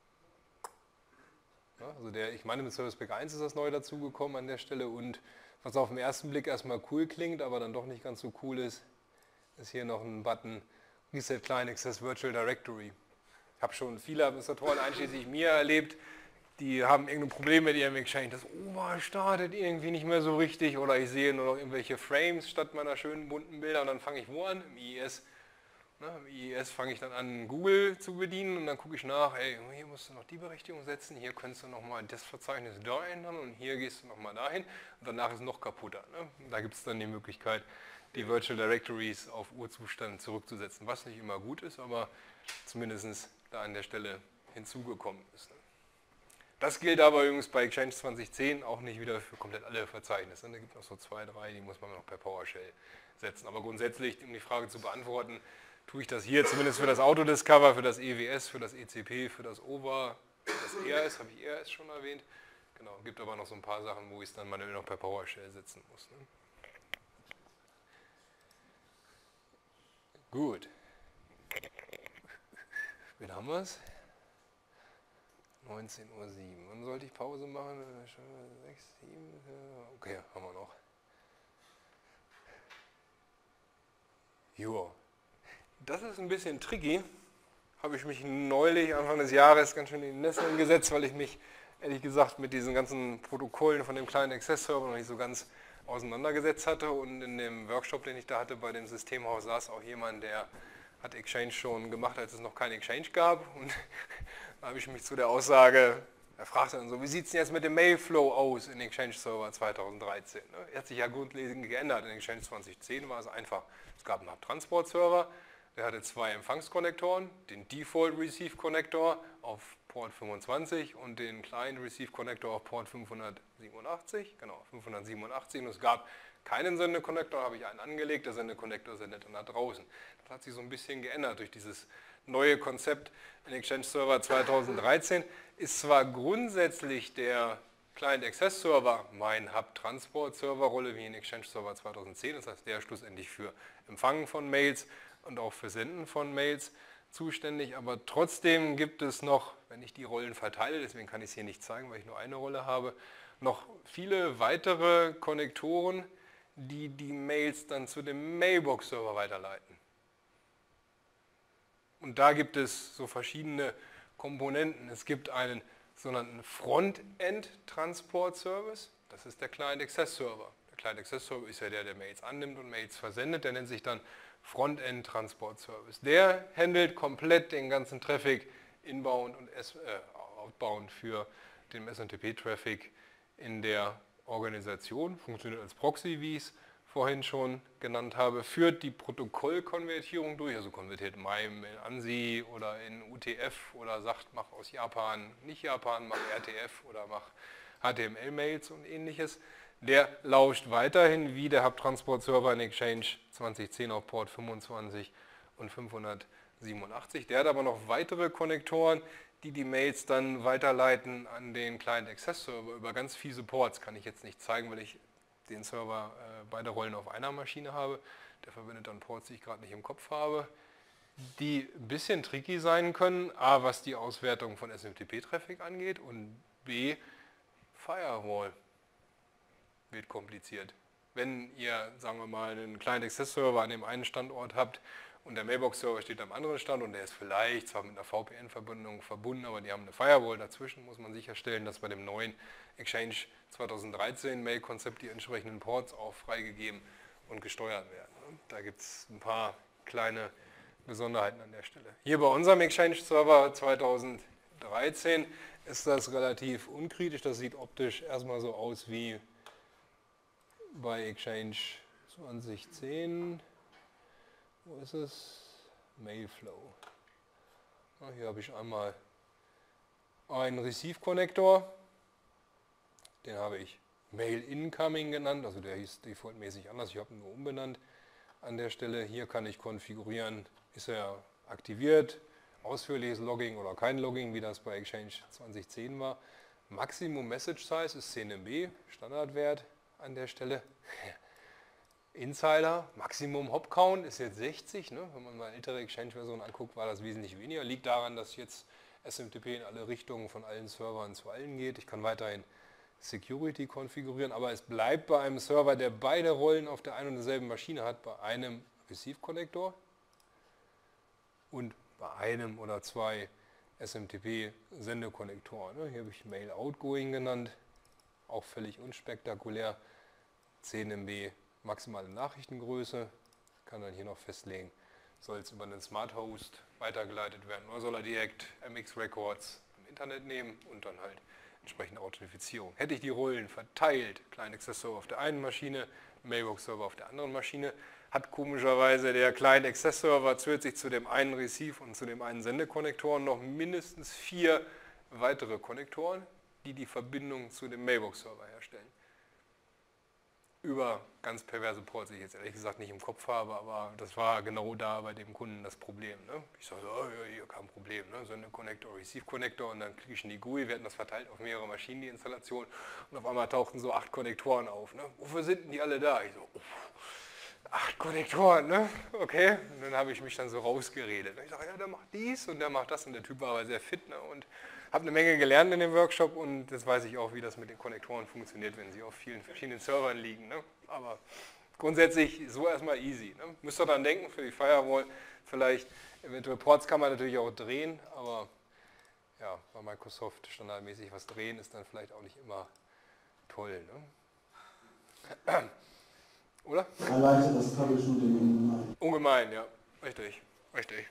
Ja, also ich meine, mit Service Pack 1 ist das neu dazugekommen an der Stelle, und was auf den ersten Blick erstmal cool klingt, aber dann doch nicht ganz so cool ist hier noch ein Button Reset Client Access Virtual Directory. Ich habe schon viele Administratoren, einschließlich mir, erlebt, die haben irgendein Problem mit ihrem Exchange. Das Over startet irgendwie nicht mehr so richtig, oder ich sehe nur noch irgendwelche Frames statt meiner schönen bunten Bilder, und dann fange ich wo an? Im IIS. Im IIS fange ich dann an, Google zu bedienen, und dann gucke ich nach, ey, hier musst du noch die Berechtigung setzen, hier könntest du nochmal das Verzeichnis da ändern und hier gehst du nochmal dahin, und danach ist es noch kaputter. Ne? Da gibt es dann die Möglichkeit, die Virtual Directories auf Urzustand zurückzusetzen, was nicht immer gut ist, aber zumindest da an der Stelle hinzugekommen ist. Ne? Das gilt aber übrigens bei Exchange 2010 auch nicht wieder für komplett alle Verzeichnisse. Da gibt es noch so 2, 3, die muss man noch per PowerShell setzen. Aber grundsätzlich, um die Frage zu beantworten, tue ich das hier zumindest für das Autodiscover, für das EWS, für das ECP, für das OVA, für das ERS, habe ich ERS schon erwähnt. Genau, gibt aber noch so ein paar Sachen, wo ich es dann manuell noch per PowerShell setzen muss. Ne? Gut. Wen haben wir es? 19:07 Uhr. Wann sollte ich Pause machen? 6, 7, okay, haben wir noch. Joa. Das ist ein bisschen tricky. Habe ich mich neulich, Anfang des Jahres, ganz schön in die Nesseln gesetzt, weil ich mich, ehrlich gesagt, mit diesen ganzen Protokollen von dem kleinen Access-Server noch nicht so ganz auseinandergesetzt hatte. Und in dem Workshop, den ich da hatte bei dem Systemhaus, saß auch jemand, der hat Exchange schon gemacht, als es noch kein Exchange gab. Und da habe ich mich zu der Aussage, er fragte dann so, wie sieht es denn jetzt mit dem Mailflow aus in Exchange Server 2013? Er hat sich ja grundlegend geändert. In Exchange 2010 war es einfach, es gab einen Hub-Transport-Server, der hatte 2 Empfangskonnektoren, den Default Receive Connector auf Port 25 und den Client Receive Connector auf Port 587, genau, 587, und es gab keinen Sendekonnektor, habe ich einen angelegt, der Sendekonnektor sendet dann nach draußen. Das hat sich so ein bisschen geändert durch dieses neue Konzept in Exchange Server 2013. Ist zwar grundsätzlich der Client Access Server mein Hub-Transport-Server-Rolle wie in Exchange Server 2010, das heißt, der schlussendlich für Empfangen von Mails und auch für Senden von Mails zuständig, aber trotzdem gibt es noch, wenn ich die Rollen verteile, deswegen kann ich es hier nicht zeigen, weil ich nur eine Rolle habe, noch viele weitere Konnektoren, die die Mails dann zu dem Mailbox-Server weiterleiten. Und da gibt es so verschiedene Komponenten. Es gibt einen sogenannten Frontend-Transport-Service, das ist der Client Access Server. Der Client Access Server ist ja der, der Mails annimmt und Mails versendet, der nennt sich dann Frontend-Transport-Service. Der handelt komplett den ganzen Traffic inbound und outbound für den SMTP-Traffic in der Organisation, funktioniert als Proxy, wie ich es vorhin schon genannt habe, führt die Protokollkonvertierung durch, also konvertiert MIME in ANSI oder in UTF oder sagt, mach aus Japan nicht Japan, mach RTF oder mach HTML-Mails und ähnliches. Der lauscht weiterhin wie der Hub-Transport-Server in Exchange 2010 auf Port 25 und 587. Der hat aber noch weitere Konnektoren, die die Mails dann weiterleiten an den Client Access Server über ganz fiese Ports. Kann ich jetzt nicht zeigen, weil ich den Server beide Rollen auf einer Maschine habe. Der verwendet dann Ports, die ich gerade nicht im Kopf habe, die ein bisschen tricky sein können. A, was die Auswertung von SMTP-Traffic angeht, und B, Firewall wird kompliziert. Wenn ihr, sagen wir mal, einen Client Access Server an dem einen Standort habt und der Mailbox Server steht am anderen Stand und der ist vielleicht zwar mit einer VPN-Verbindung verbunden, aber die haben eine Firewall dazwischen, muss man sicherstellen, dass bei dem neuen Exchange 2013 Mail-Konzept die entsprechenden Ports auch freigegeben und gesteuert werden. Da gibt es ein paar kleine Besonderheiten an der Stelle. Hier bei unserem Exchange Server 2013 ist das relativ unkritisch. Das sieht optisch erstmal so aus wie bei Exchange 2010. Wo ist es? Mailflow. Hier habe ich einmal einen Receive-Konnektor, Den habe ich Mail Incoming genannt, also der hieß defaultmäßig anders, ich habe ihn nur umbenannt an der Stelle. Hier kann ich konfigurieren, ist er aktiviert, ausführliches Logging oder kein Logging, wie das bei Exchange 2010 war. Maximum Message Size ist 10 MB, Standardwert an der Stelle. Insider, Maximum Hop Count ist jetzt 60, ne? Wenn man mal ältere Exchange-Versionen anguckt, war das wesentlich weniger. Liegt daran, dass jetzt SMTP in alle Richtungen von allen Servern zu allen geht. Ich kann weiterhin Security konfigurieren, aber es bleibt bei einem Server, der beide Rollen auf der einen und derselben Maschine hat, bei einem Receive-Konnektor und bei einem oder zwei SMTP-Sendekonnektoren. Ne? Hier habe ich Mail Outgoing genannt, auch völlig unspektakulär, 10 MB maximale Nachrichtengröße, kann dann hier noch festlegen, soll es über einen Smart Host weitergeleitet werden oder soll er direkt MX Records im Internet nehmen und dann halt entsprechende Authentifizierung. Hätte ich die Rollen verteilt, Client Access Server auf der einen Maschine, Mailbox Server auf der anderen Maschine, hat komischerweise der Client Access Server zusätzlich zu dem einen Receive und zu dem einen Sendekonnektor noch mindestens 4 weitere Konnektoren, die die Verbindung zu dem Mailbox Server herstellen. Über ganz perverse Ports, die ich jetzt ehrlich gesagt nicht im Kopf habe, aber das war genau da bei dem Kunden das Problem. Ne? Ich sage, oh, ja, hier kein Problem, ne? Sende-Connector, Receive-Connector und dann klicke ich in die GUI, wir hatten das verteilt auf mehrere Maschinen, die Installation und auf einmal tauchten so 8 Konnektoren auf. Ne? Wofür sind denn die alle da? Ich so, 8 Konnektoren, ne? Okay. Und dann habe ich mich dann so rausgeredet. Und ich sage, ja, der macht dies und der macht das und der Typ war aber sehr fit, ne? Und habe eine Menge gelernt in dem Workshop und jetzt weiß ich auch, wie das mit den Konnektoren funktioniert, wenn sie auf vielen verschiedenen Servern liegen. Ne? Aber grundsätzlich so erstmal easy. Ne? Müsst ihr dann denken, für die Firewall vielleicht, eventuell Ports kann man natürlich auch drehen, aber ja, bei Microsoft standardmäßig was drehen ist dann vielleicht auch nicht immer toll. Ne? Oder? Erleichtert das Troubleshooting ungemein. Ungemein, ja. Richtig, richtig.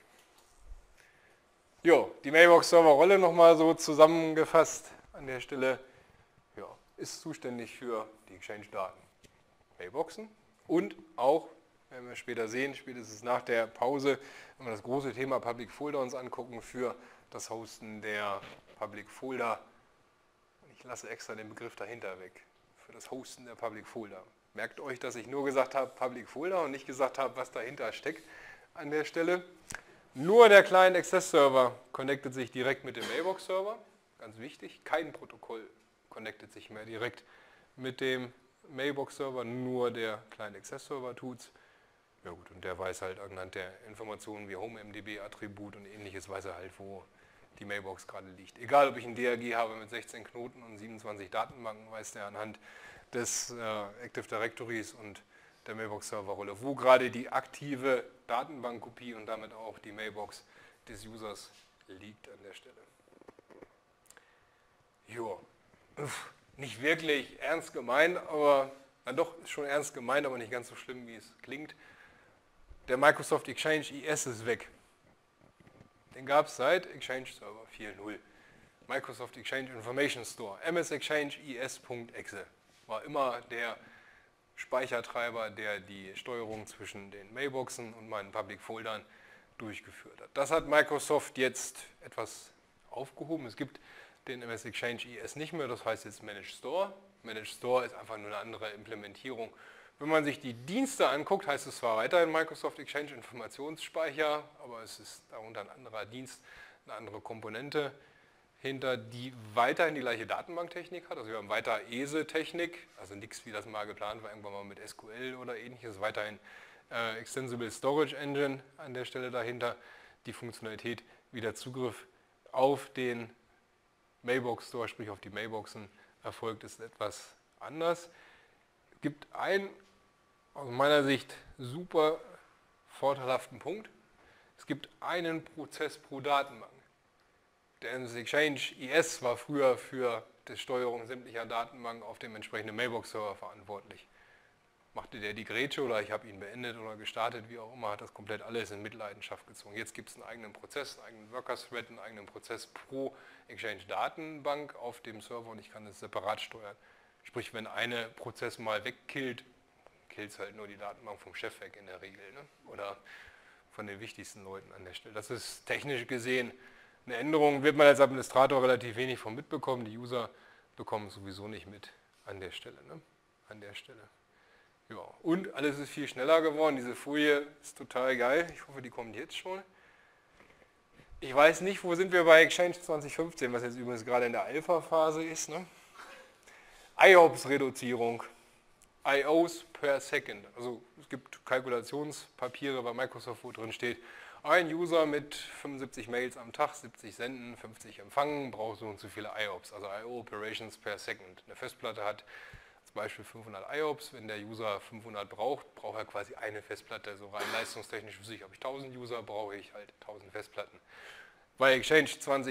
Jo, die Mailbox-Server-Rolle nochmal so zusammengefasst an der Stelle. Ja, ist zuständig für die Exchange-Daten. Mailboxen und auch, werden wir später sehen, spätestens nach der Pause, wenn wir das große Thema Public Folder uns angucken, für das Hosten der Public Folder. Ich lasse extra den Begriff dahinter weg. Für das Hosten der Public Folder. Merkt euch, dass ich nur gesagt habe Public Folder und nicht gesagt habe, was dahinter steckt an der Stelle. Nur der Client Access Server connectet sich direkt mit dem Mailbox Server, ganz wichtig. Kein Protokoll connectet sich mehr direkt mit dem Mailbox Server, nur der Client Access Server tut's. Ja gut, und der weiß halt anhand der Informationen wie HomeMDB, Attribut und ähnliches, weiß er halt, wo die Mailbox gerade liegt. Egal, ob ich ein DRG habe mit 16 Knoten und 27 Datenbanken, weiß der anhand des Active Directories und der Mailbox-Server-Rolle, wo gerade die aktive Datenbankkopie und damit auch die Mailbox des Users liegt an der Stelle. Jo, nicht wirklich ernst gemeint, aber doch ist schon ernst gemeint, aber nicht ganz so schlimm, wie es klingt. Der Microsoft Exchange IS ist weg. Den gab es seit Exchange Server 4.0. Microsoft Exchange Information Store, MS Exchange IS.exe, war immer der Speichertreiber, der die Steuerung zwischen den Mailboxen und meinen Public Foldern durchgeführt hat. Das hat Microsoft jetzt etwas aufgehoben. Es gibt den MS Exchange IS nicht mehr, das heißt jetzt Managed Store. Managed Store ist einfach nur eine andere Implementierung. Wenn man sich die Dienste anguckt, heißt es zwar weiterhin Microsoft Exchange Informationsspeicher, aber es ist darunter ein anderer Dienst, eine andere Komponente hinter, die weiterhin die gleiche Datenbanktechnik hat. Also wir haben weiter ESE-Technik, also nichts wie das mal geplant war, irgendwann mal mit SQL oder ähnliches, weiterhin Extensible Storage Engine an der Stelle dahinter. Die Funktionalität, wie der Zugriff auf den Mailbox Store, sprich auf die Mailboxen, erfolgt, ist etwas anders. Es gibt einen, aus meiner Sicht, super vorteilhaften Punkt. Es gibt einen Prozess pro Datenbank. Der MS Exchange IS war früher für die Steuerung sämtlicher Datenbanken auf dem entsprechenden Mailbox-Server verantwortlich. Machte der die Grätsche oder ich habe ihn beendet oder gestartet, wie auch immer, hat das komplett alles in Mitleidenschaft gezogen. Jetzt gibt es einen eigenen Prozess, einen eigenen Worker-Thread, einen eigenen Prozess pro Exchange-Datenbank auf dem Server und ich kann es separat steuern. Sprich, wenn eine Prozess mal wegkillt, killt es halt nur die Datenbank vom Chef weg in der Regel, ne? Oder von den wichtigsten Leuten an der Stelle. Das ist technisch gesehen eine Änderung, wird man als Administrator relativ wenig von mitbekommen. Die User bekommen es sowieso nicht mit an der Stelle. Ne? An der Stelle. Ja. Und alles ist viel schneller geworden. Diese Folie ist total geil. Ich hoffe, die kommt jetzt schon. Ich weiß nicht, wo sind wir bei Exchange 2015, was jetzt übrigens gerade in der Alpha-Phase ist. Ne? IOPS-Reduzierung. IOs per Second. Also es gibt Kalkulationspapiere bei Microsoft, wo drin steht, ein User mit 75 Mails am Tag, 70 senden, 50 empfangen, braucht so und so viele IOPS, also IO Operations per Second. Eine Festplatte hat zum Beispiel 500 IOPS. Wenn der User 500 braucht er quasi eine Festplatte. So rein leistungstechnisch für sich habe ich 1000 User, brauche ich halt 1000 Festplatten. Bei Exchange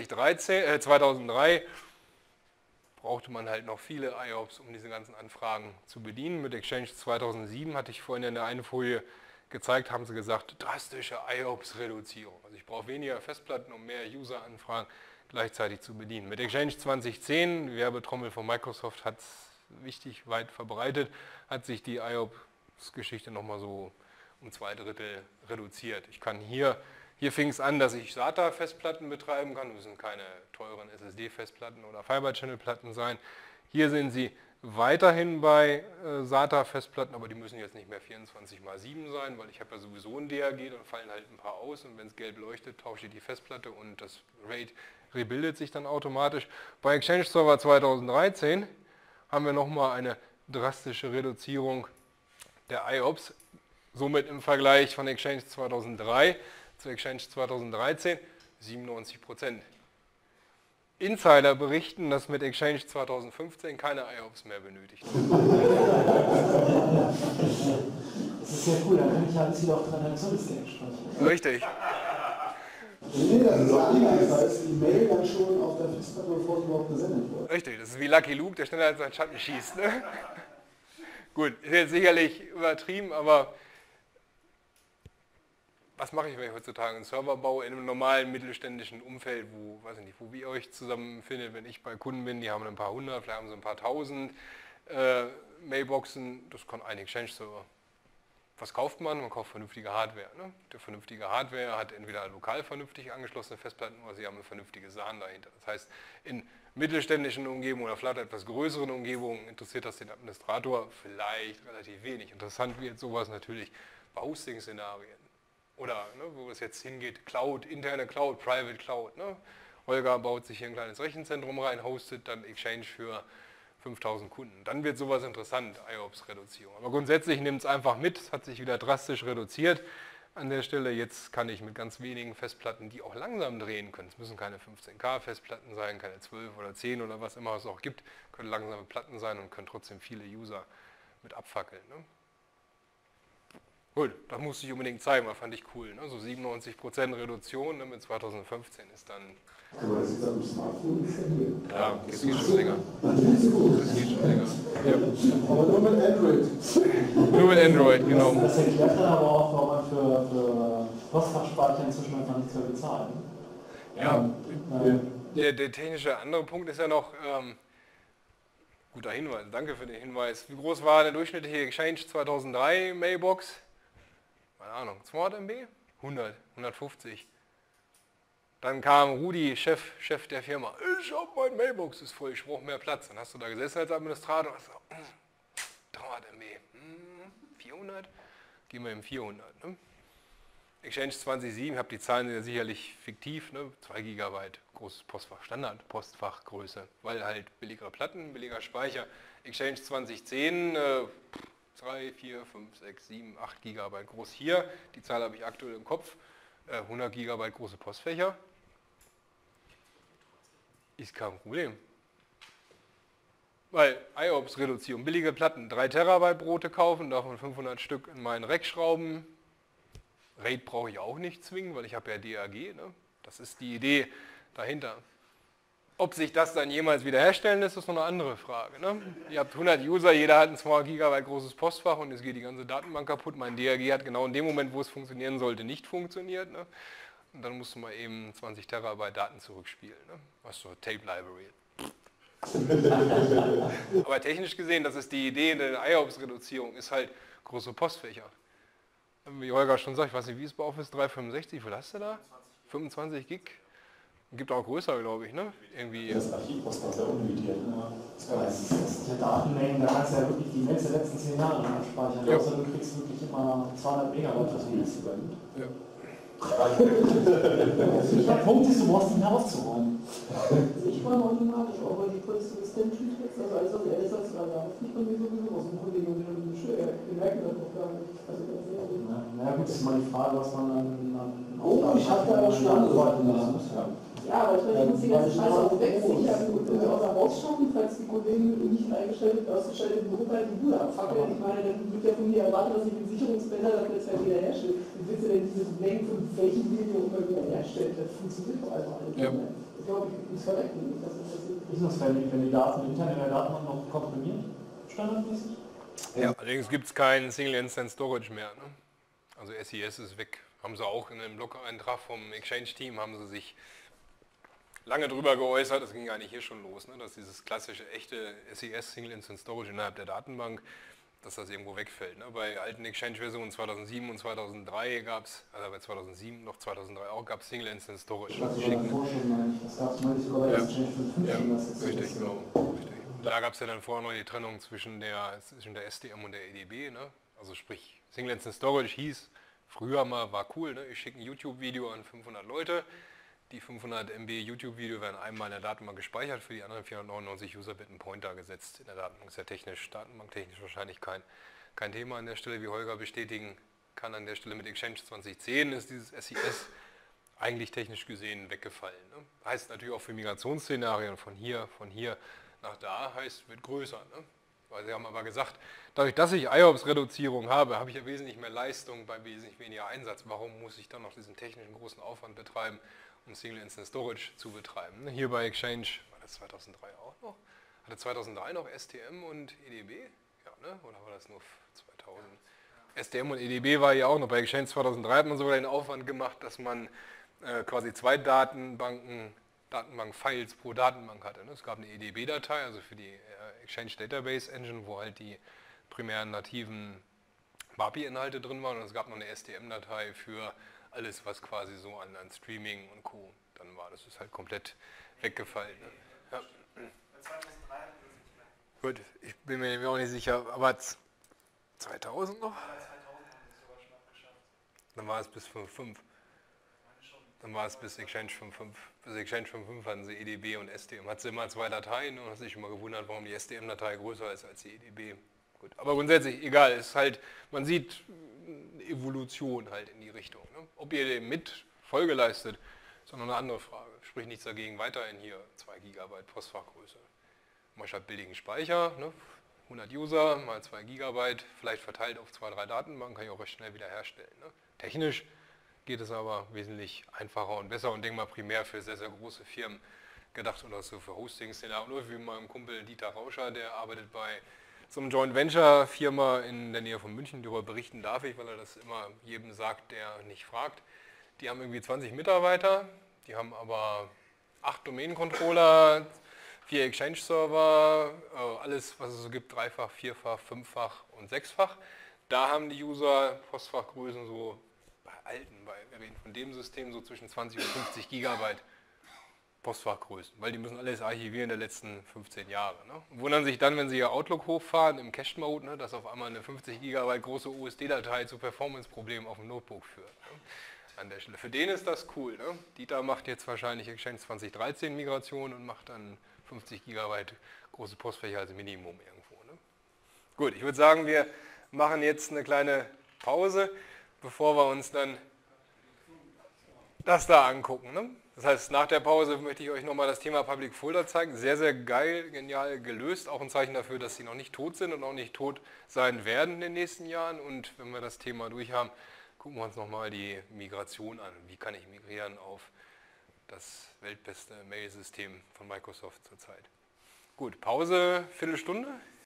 2003 brauchte man halt noch viele IOPS, um diese ganzen Anfragen zu bedienen. Mit Exchange 2007, hatte ich vorhin in der einen Folie gezeigt, haben sie gesagt, drastische IOPS-Reduzierung. Also ich brauche weniger Festplatten, um mehr User-Anfragen gleichzeitig zu bedienen. Mit Exchange 2010, die Werbetrommel von Microsoft hat es wichtig weit verbreitet, hat sich die IOPS-Geschichte nochmal so um 2/3 reduziert. Ich kann hier fing es an, dass ich SATA-Festplatten betreiben kann. Das müssen keine teuren SSD-Festplatten oder Fiber-Channel-Platten sein. Hier sind sie weiterhin bei SATA-Festplatten, aber die müssen jetzt nicht mehr 24x7 sein, weil ich habe ja sowieso ein DAG, dann fallen halt ein paar aus und wenn es gelb leuchtet, tausche ich die Festplatte und das RAID rebildet sich dann automatisch. Bei Exchange Server 2013 haben wir nochmal eine drastische Reduzierung der IOPS, somit im Vergleich von Exchange 2003 zu Exchange 2013 97%. Insider berichten, dass mit Exchange 2015 keine IOPS mehr benötigt werden. Das ist sehr cool, dann kann ich ja alles wieder auf 300 Service-Game sprechen. Richtig. Nee, das ist anders. Da ist die Mail dann schon auf der Festplatte, bevor sie überhaupt gesendet wurde. Richtig, das ist wie Lucky Luke, der schneller als sein Schatten schießt. Ne? Gut, ist jetzt sicherlich übertrieben, aber was mache ich, wenn ich heutzutage einen Server baue in einem normalen mittelständischen Umfeld, wo, weiß ich nicht, wo wir euch zusammenfindet, wenn ich bei Kunden bin, die haben ein paar hundert, vielleicht haben sie ein paar tausend Mailboxen, das kann ein Exchange-Server. Was kauft man? Man kauft vernünftige Hardware. Ne? Die vernünftige Hardware hat entweder lokal vernünftig angeschlossene Festplatten oder sie haben eine vernünftige SAN dahinter. Das heißt, in mittelständischen Umgebungen oder vielleicht etwas größeren Umgebungen interessiert das den Administrator vielleicht relativ wenig. Interessant wird sowas natürlich bei Hosting-Szenarien. Oder ne, wo es jetzt hingeht, Cloud, interne Cloud, Private Cloud. Ne? Holger baut sich hier ein kleines Rechenzentrum rein, hostet dann Exchange für 5000 Kunden. Dann wird sowas interessant, IOPS-Reduzierung. Aber grundsätzlich nimmt es einfach mit, es hat sich wieder drastisch reduziert. An der Stelle, jetzt kann ich mit ganz wenigen Festplatten, die auch langsam drehen können, es müssen keine 15K-Festplatten sein, keine 12 oder 10 oder was immer es auch gibt, können langsame Platten sein und können trotzdem viele User mit abfackeln. Ne? Gut, das musste ich unbedingt zeigen, das fand ich cool. Ne? So 97% Reduktion, ne? Mit 2015 ist dann... Aber das ist am Smartphone nicht. Ja, das geht schon länger. Das geht schon länger. Ja. Aber nur mit Android. Nur mit Android, genau. Das erklärt dann aber auch, warum man für Postfachspeicher inzwischen einfach nichts mehr bezahlt. Ja, der technische andere Punkt ist ja noch, guter Hinweis, danke für den Hinweis. Wie groß war der durchschnittliche Exchange 2003 Mailbox? Keine Ahnung, 200 MB? 100, 150. Dann kam Rudi, Chef der Firma, ich hab mein Mailbox ist voll, ich brauche mehr Platz. Dann hast du da gesessen als Administrator und hast gesagt, 300 MB, 400? Gehen wir im 400. Ne? Exchange 2007, ich habe die Zahlen ja sicherlich fiktiv, ne? 2 GB großes Postfach, Standard-Postfachgröße, weil halt billigere Platten, billiger Speicher. Exchange 2010, 3, 4, 5, 6, 7, 8 GB groß hier, die Zahl habe ich aktuell im Kopf, 100 GB große Postfächer. Ist kein Problem. Weil IOPS-Reduzierung, billige Platten, 3 Terabyte Brote kaufen, davon 500 Stück in meinen Rack schrauben. RAID brauche ich auch nicht zwingen, weil ich habe ja DAG. Ne? Das ist die Idee dahinter. Ob sich das dann jemals wiederherstellen lässt, ist noch eine andere Frage. Ne? Ihr habt 100 User, jeder hat ein 2 GB großes Postfach und es geht die ganze Datenbank kaputt. Mein DAG hat genau in dem Moment, wo es funktionieren sollte, nicht funktioniert. Ne? Und dann musst du mal eben 20 Terabyte Daten zurückspielen. Ne? Was so Tape Library. Aber technisch gesehen, das ist die Idee in der IOPS-Reduzierung, ist halt große Postfächer. Wie Holger schon sagt, ich weiß nicht, wie ist bei Office 365, wie viel hast du da? 25 Gig. Gibt auch größer, glaube ich, ne? Irgendwie. Das Archiv kostet sehr unlimitiert. Ne? Das sind ja Datenmengen, da kannst du ja wirklich die Mails der letzten 10 Jahre dran abspeichern. Ja. Außer du kriegst wirklich immer 200 Megabyte für die. Ja. Der Punkt ist, du brauchst ihn herauszuräumen. Ich war noch nie magisch, aber die Polizei ist den Typ jetzt, also alles, was er ist, als Radar. Ich kann mir sowieso aus dem Kollegen und wir merken das noch gar nicht. Also ganz ehrlich. Na gut, ist mal die Frage, was man dann Oh, ich hab da auch Schlange muss. Ja, aber ich meine, ich muss die ganze Scheiße auch wegsichern und außer rausschaffen, falls die Kollegen nicht eingestellt ausgestellt im Beruf halt die Bude abfackeln. Ich meine, dann wird ja von mir erwartet, dass ich den Sicherungsbänder dafür jetzt halt wieder herstelle. Wie willst du denn diese Mengen von welchen Video immer wieder herstellen? Das funktioniert doch einfach nicht. Ja. Das glaube ich, ist verreckt nicht. Das Ist das, wenn die Daten intern in der Datenbank noch komprimiert? Standardmäßig? Ja, allerdings gibt es keinen Single Instance Storage mehr. Ne? Also SIS ist weg. Haben sie auch in einem Blog-Eintrag vom Exchange-Team, haben sie sich lange drüber geäußert, das ging eigentlich hier schon los, ne, dass dieses klassische, echte SIS, Single Instance Storage innerhalb der Datenbank, dass das irgendwo wegfällt. Ne. Bei alten Exchange-Versionen 2007 und 2003 gab es, also bei 2007 noch 2003 auch, gab es Single Instance Storage. Das gab es mal sogar bei Exchange 5.5. Richtig, genau. Richtig. Da gab es ja dann vorher noch die Trennung zwischen der SDM und der EDB. Ne. Also sprich, Single Instance Storage hieß, früher mal war cool, ne. Ich schicke ein YouTube-Video an 500 Leute, die 500 MB YouTube-Video werden einmal in der Datenbank gespeichert, für die anderen 499 User wird ein Pointer gesetzt in der Datenbank. Ist ja technisch, datenbanktechnisch wahrscheinlich kein Thema an der Stelle, wie Holger bestätigen kann. An der Stelle mit Exchange 2010 ist dieses SIS eigentlich technisch gesehen weggefallen. Ne? Heißt natürlich auch für Migrationsszenarien von hier nach da, heißt wird größer. Ne? Weil sie haben aber gesagt, dadurch, dass ich IOPS-Reduzierung habe, habe ich ja wesentlich mehr Leistung bei wesentlich weniger Einsatz. Warum muss ich dann noch diesen technischen großen Aufwand betreiben, um Single Instance Storage zu betreiben? Hier bei Exchange, war das 2003 auch noch? Hatte 2003 noch STM und EDB? Ja, ne? Oder war das nur 2000? STM und EDB war ja auch noch. Bei Exchange 2003 hat man sogar den Aufwand gemacht, dass man quasi 2 Datenbank-Files pro Datenbank hatte. Ne? Es gab eine EDB-Datei, also für die Exchange Database Engine, wo halt die primären nativen BAPI-Inhalte drin waren, und es gab noch eine STM-Datei für alles, was quasi so an Streaming und Co. dann war. Das ist halt komplett weggefallen. Ne? Ja. Bei 2003 hatten wir das nicht mehr. Gut, ich bin mir auch nicht sicher, aber 2000 noch? Bei 2000 haben sie es sogar schon abgeschafft. Dann war es bis 5.5. Dann war es bis Exchange 5.5. Bis Exchange 5.5 hatten sie EDB und STM. Hat sie immer 2 Dateien und hat sich immer gewundert, warum die STM-Datei größer ist als die EDB. Gut, aber grundsätzlich egal, ist halt, man sieht Evolution halt in die Richtung. Ne? Ob ihr dem mit Folge leistet, ist noch eine andere Frage. Spricht nichts dagegen, weiterhin hier 2 GB Postfachgröße. Mal statt billigen Speicher, ne? 100 User mal 2 GB, vielleicht verteilt auf 2, 3 Datenbanken, kann ich auch recht schnell wieder herstellen. Ne? Technisch geht es aber wesentlich einfacher und besser und denke mal primär für sehr, sehr große Firmen gedacht oder so für Hosting-Szenarien. Nur wie meinem Kumpel Dieter Rauscher, der arbeitet bei so einem Joint Venture Firma in der Nähe von München, darüber berichten darf ich, weil er das immer jedem sagt, der nicht fragt. Die haben irgendwie 20 Mitarbeiter, die haben aber 8 Domain-Controller, 4 Exchange-Server, alles was es so gibt, 3-fach, 4-fach, 5-fach und 6-fach. Da haben die User Postfachgrößen so bei alten, wir reden von dem System so zwischen 20 und 50 Gigabyte Postfachgrößen, weil die müssen alles archivieren der letzten 15 Jahre. Ne? Und wundern sich dann, wenn sie ihr Outlook hochfahren im Cache-Mode, ne, dass auf einmal eine 50 Gigabyte große USD-Datei zu Performance-Problemen auf dem Notebook führt. Ne? An der Stelle. Für den ist das cool. Ne? Dieter macht jetzt wahrscheinlich Exchange 2013 Migration und macht dann 50 Gigabyte große Postfächer als Minimum irgendwo. Ne? Gut, ich würde sagen, wir machen jetzt eine kleine Pause, bevor wir uns dann das da angucken. Ne? Das heißt, nach der Pause möchte ich euch nochmal das Thema Public Folder zeigen. Sehr, sehr geil, genial gelöst. Auch ein Zeichen dafür, dass sie noch nicht tot sind und auch nicht tot sein werden in den nächsten Jahren. Und wenn wir das Thema durch haben, gucken wir uns nochmal die Migration an. Wie kann ich migrieren auf das weltbeste Mail-System von Microsoft zurzeit? Gut, Pause, Viertelstunde.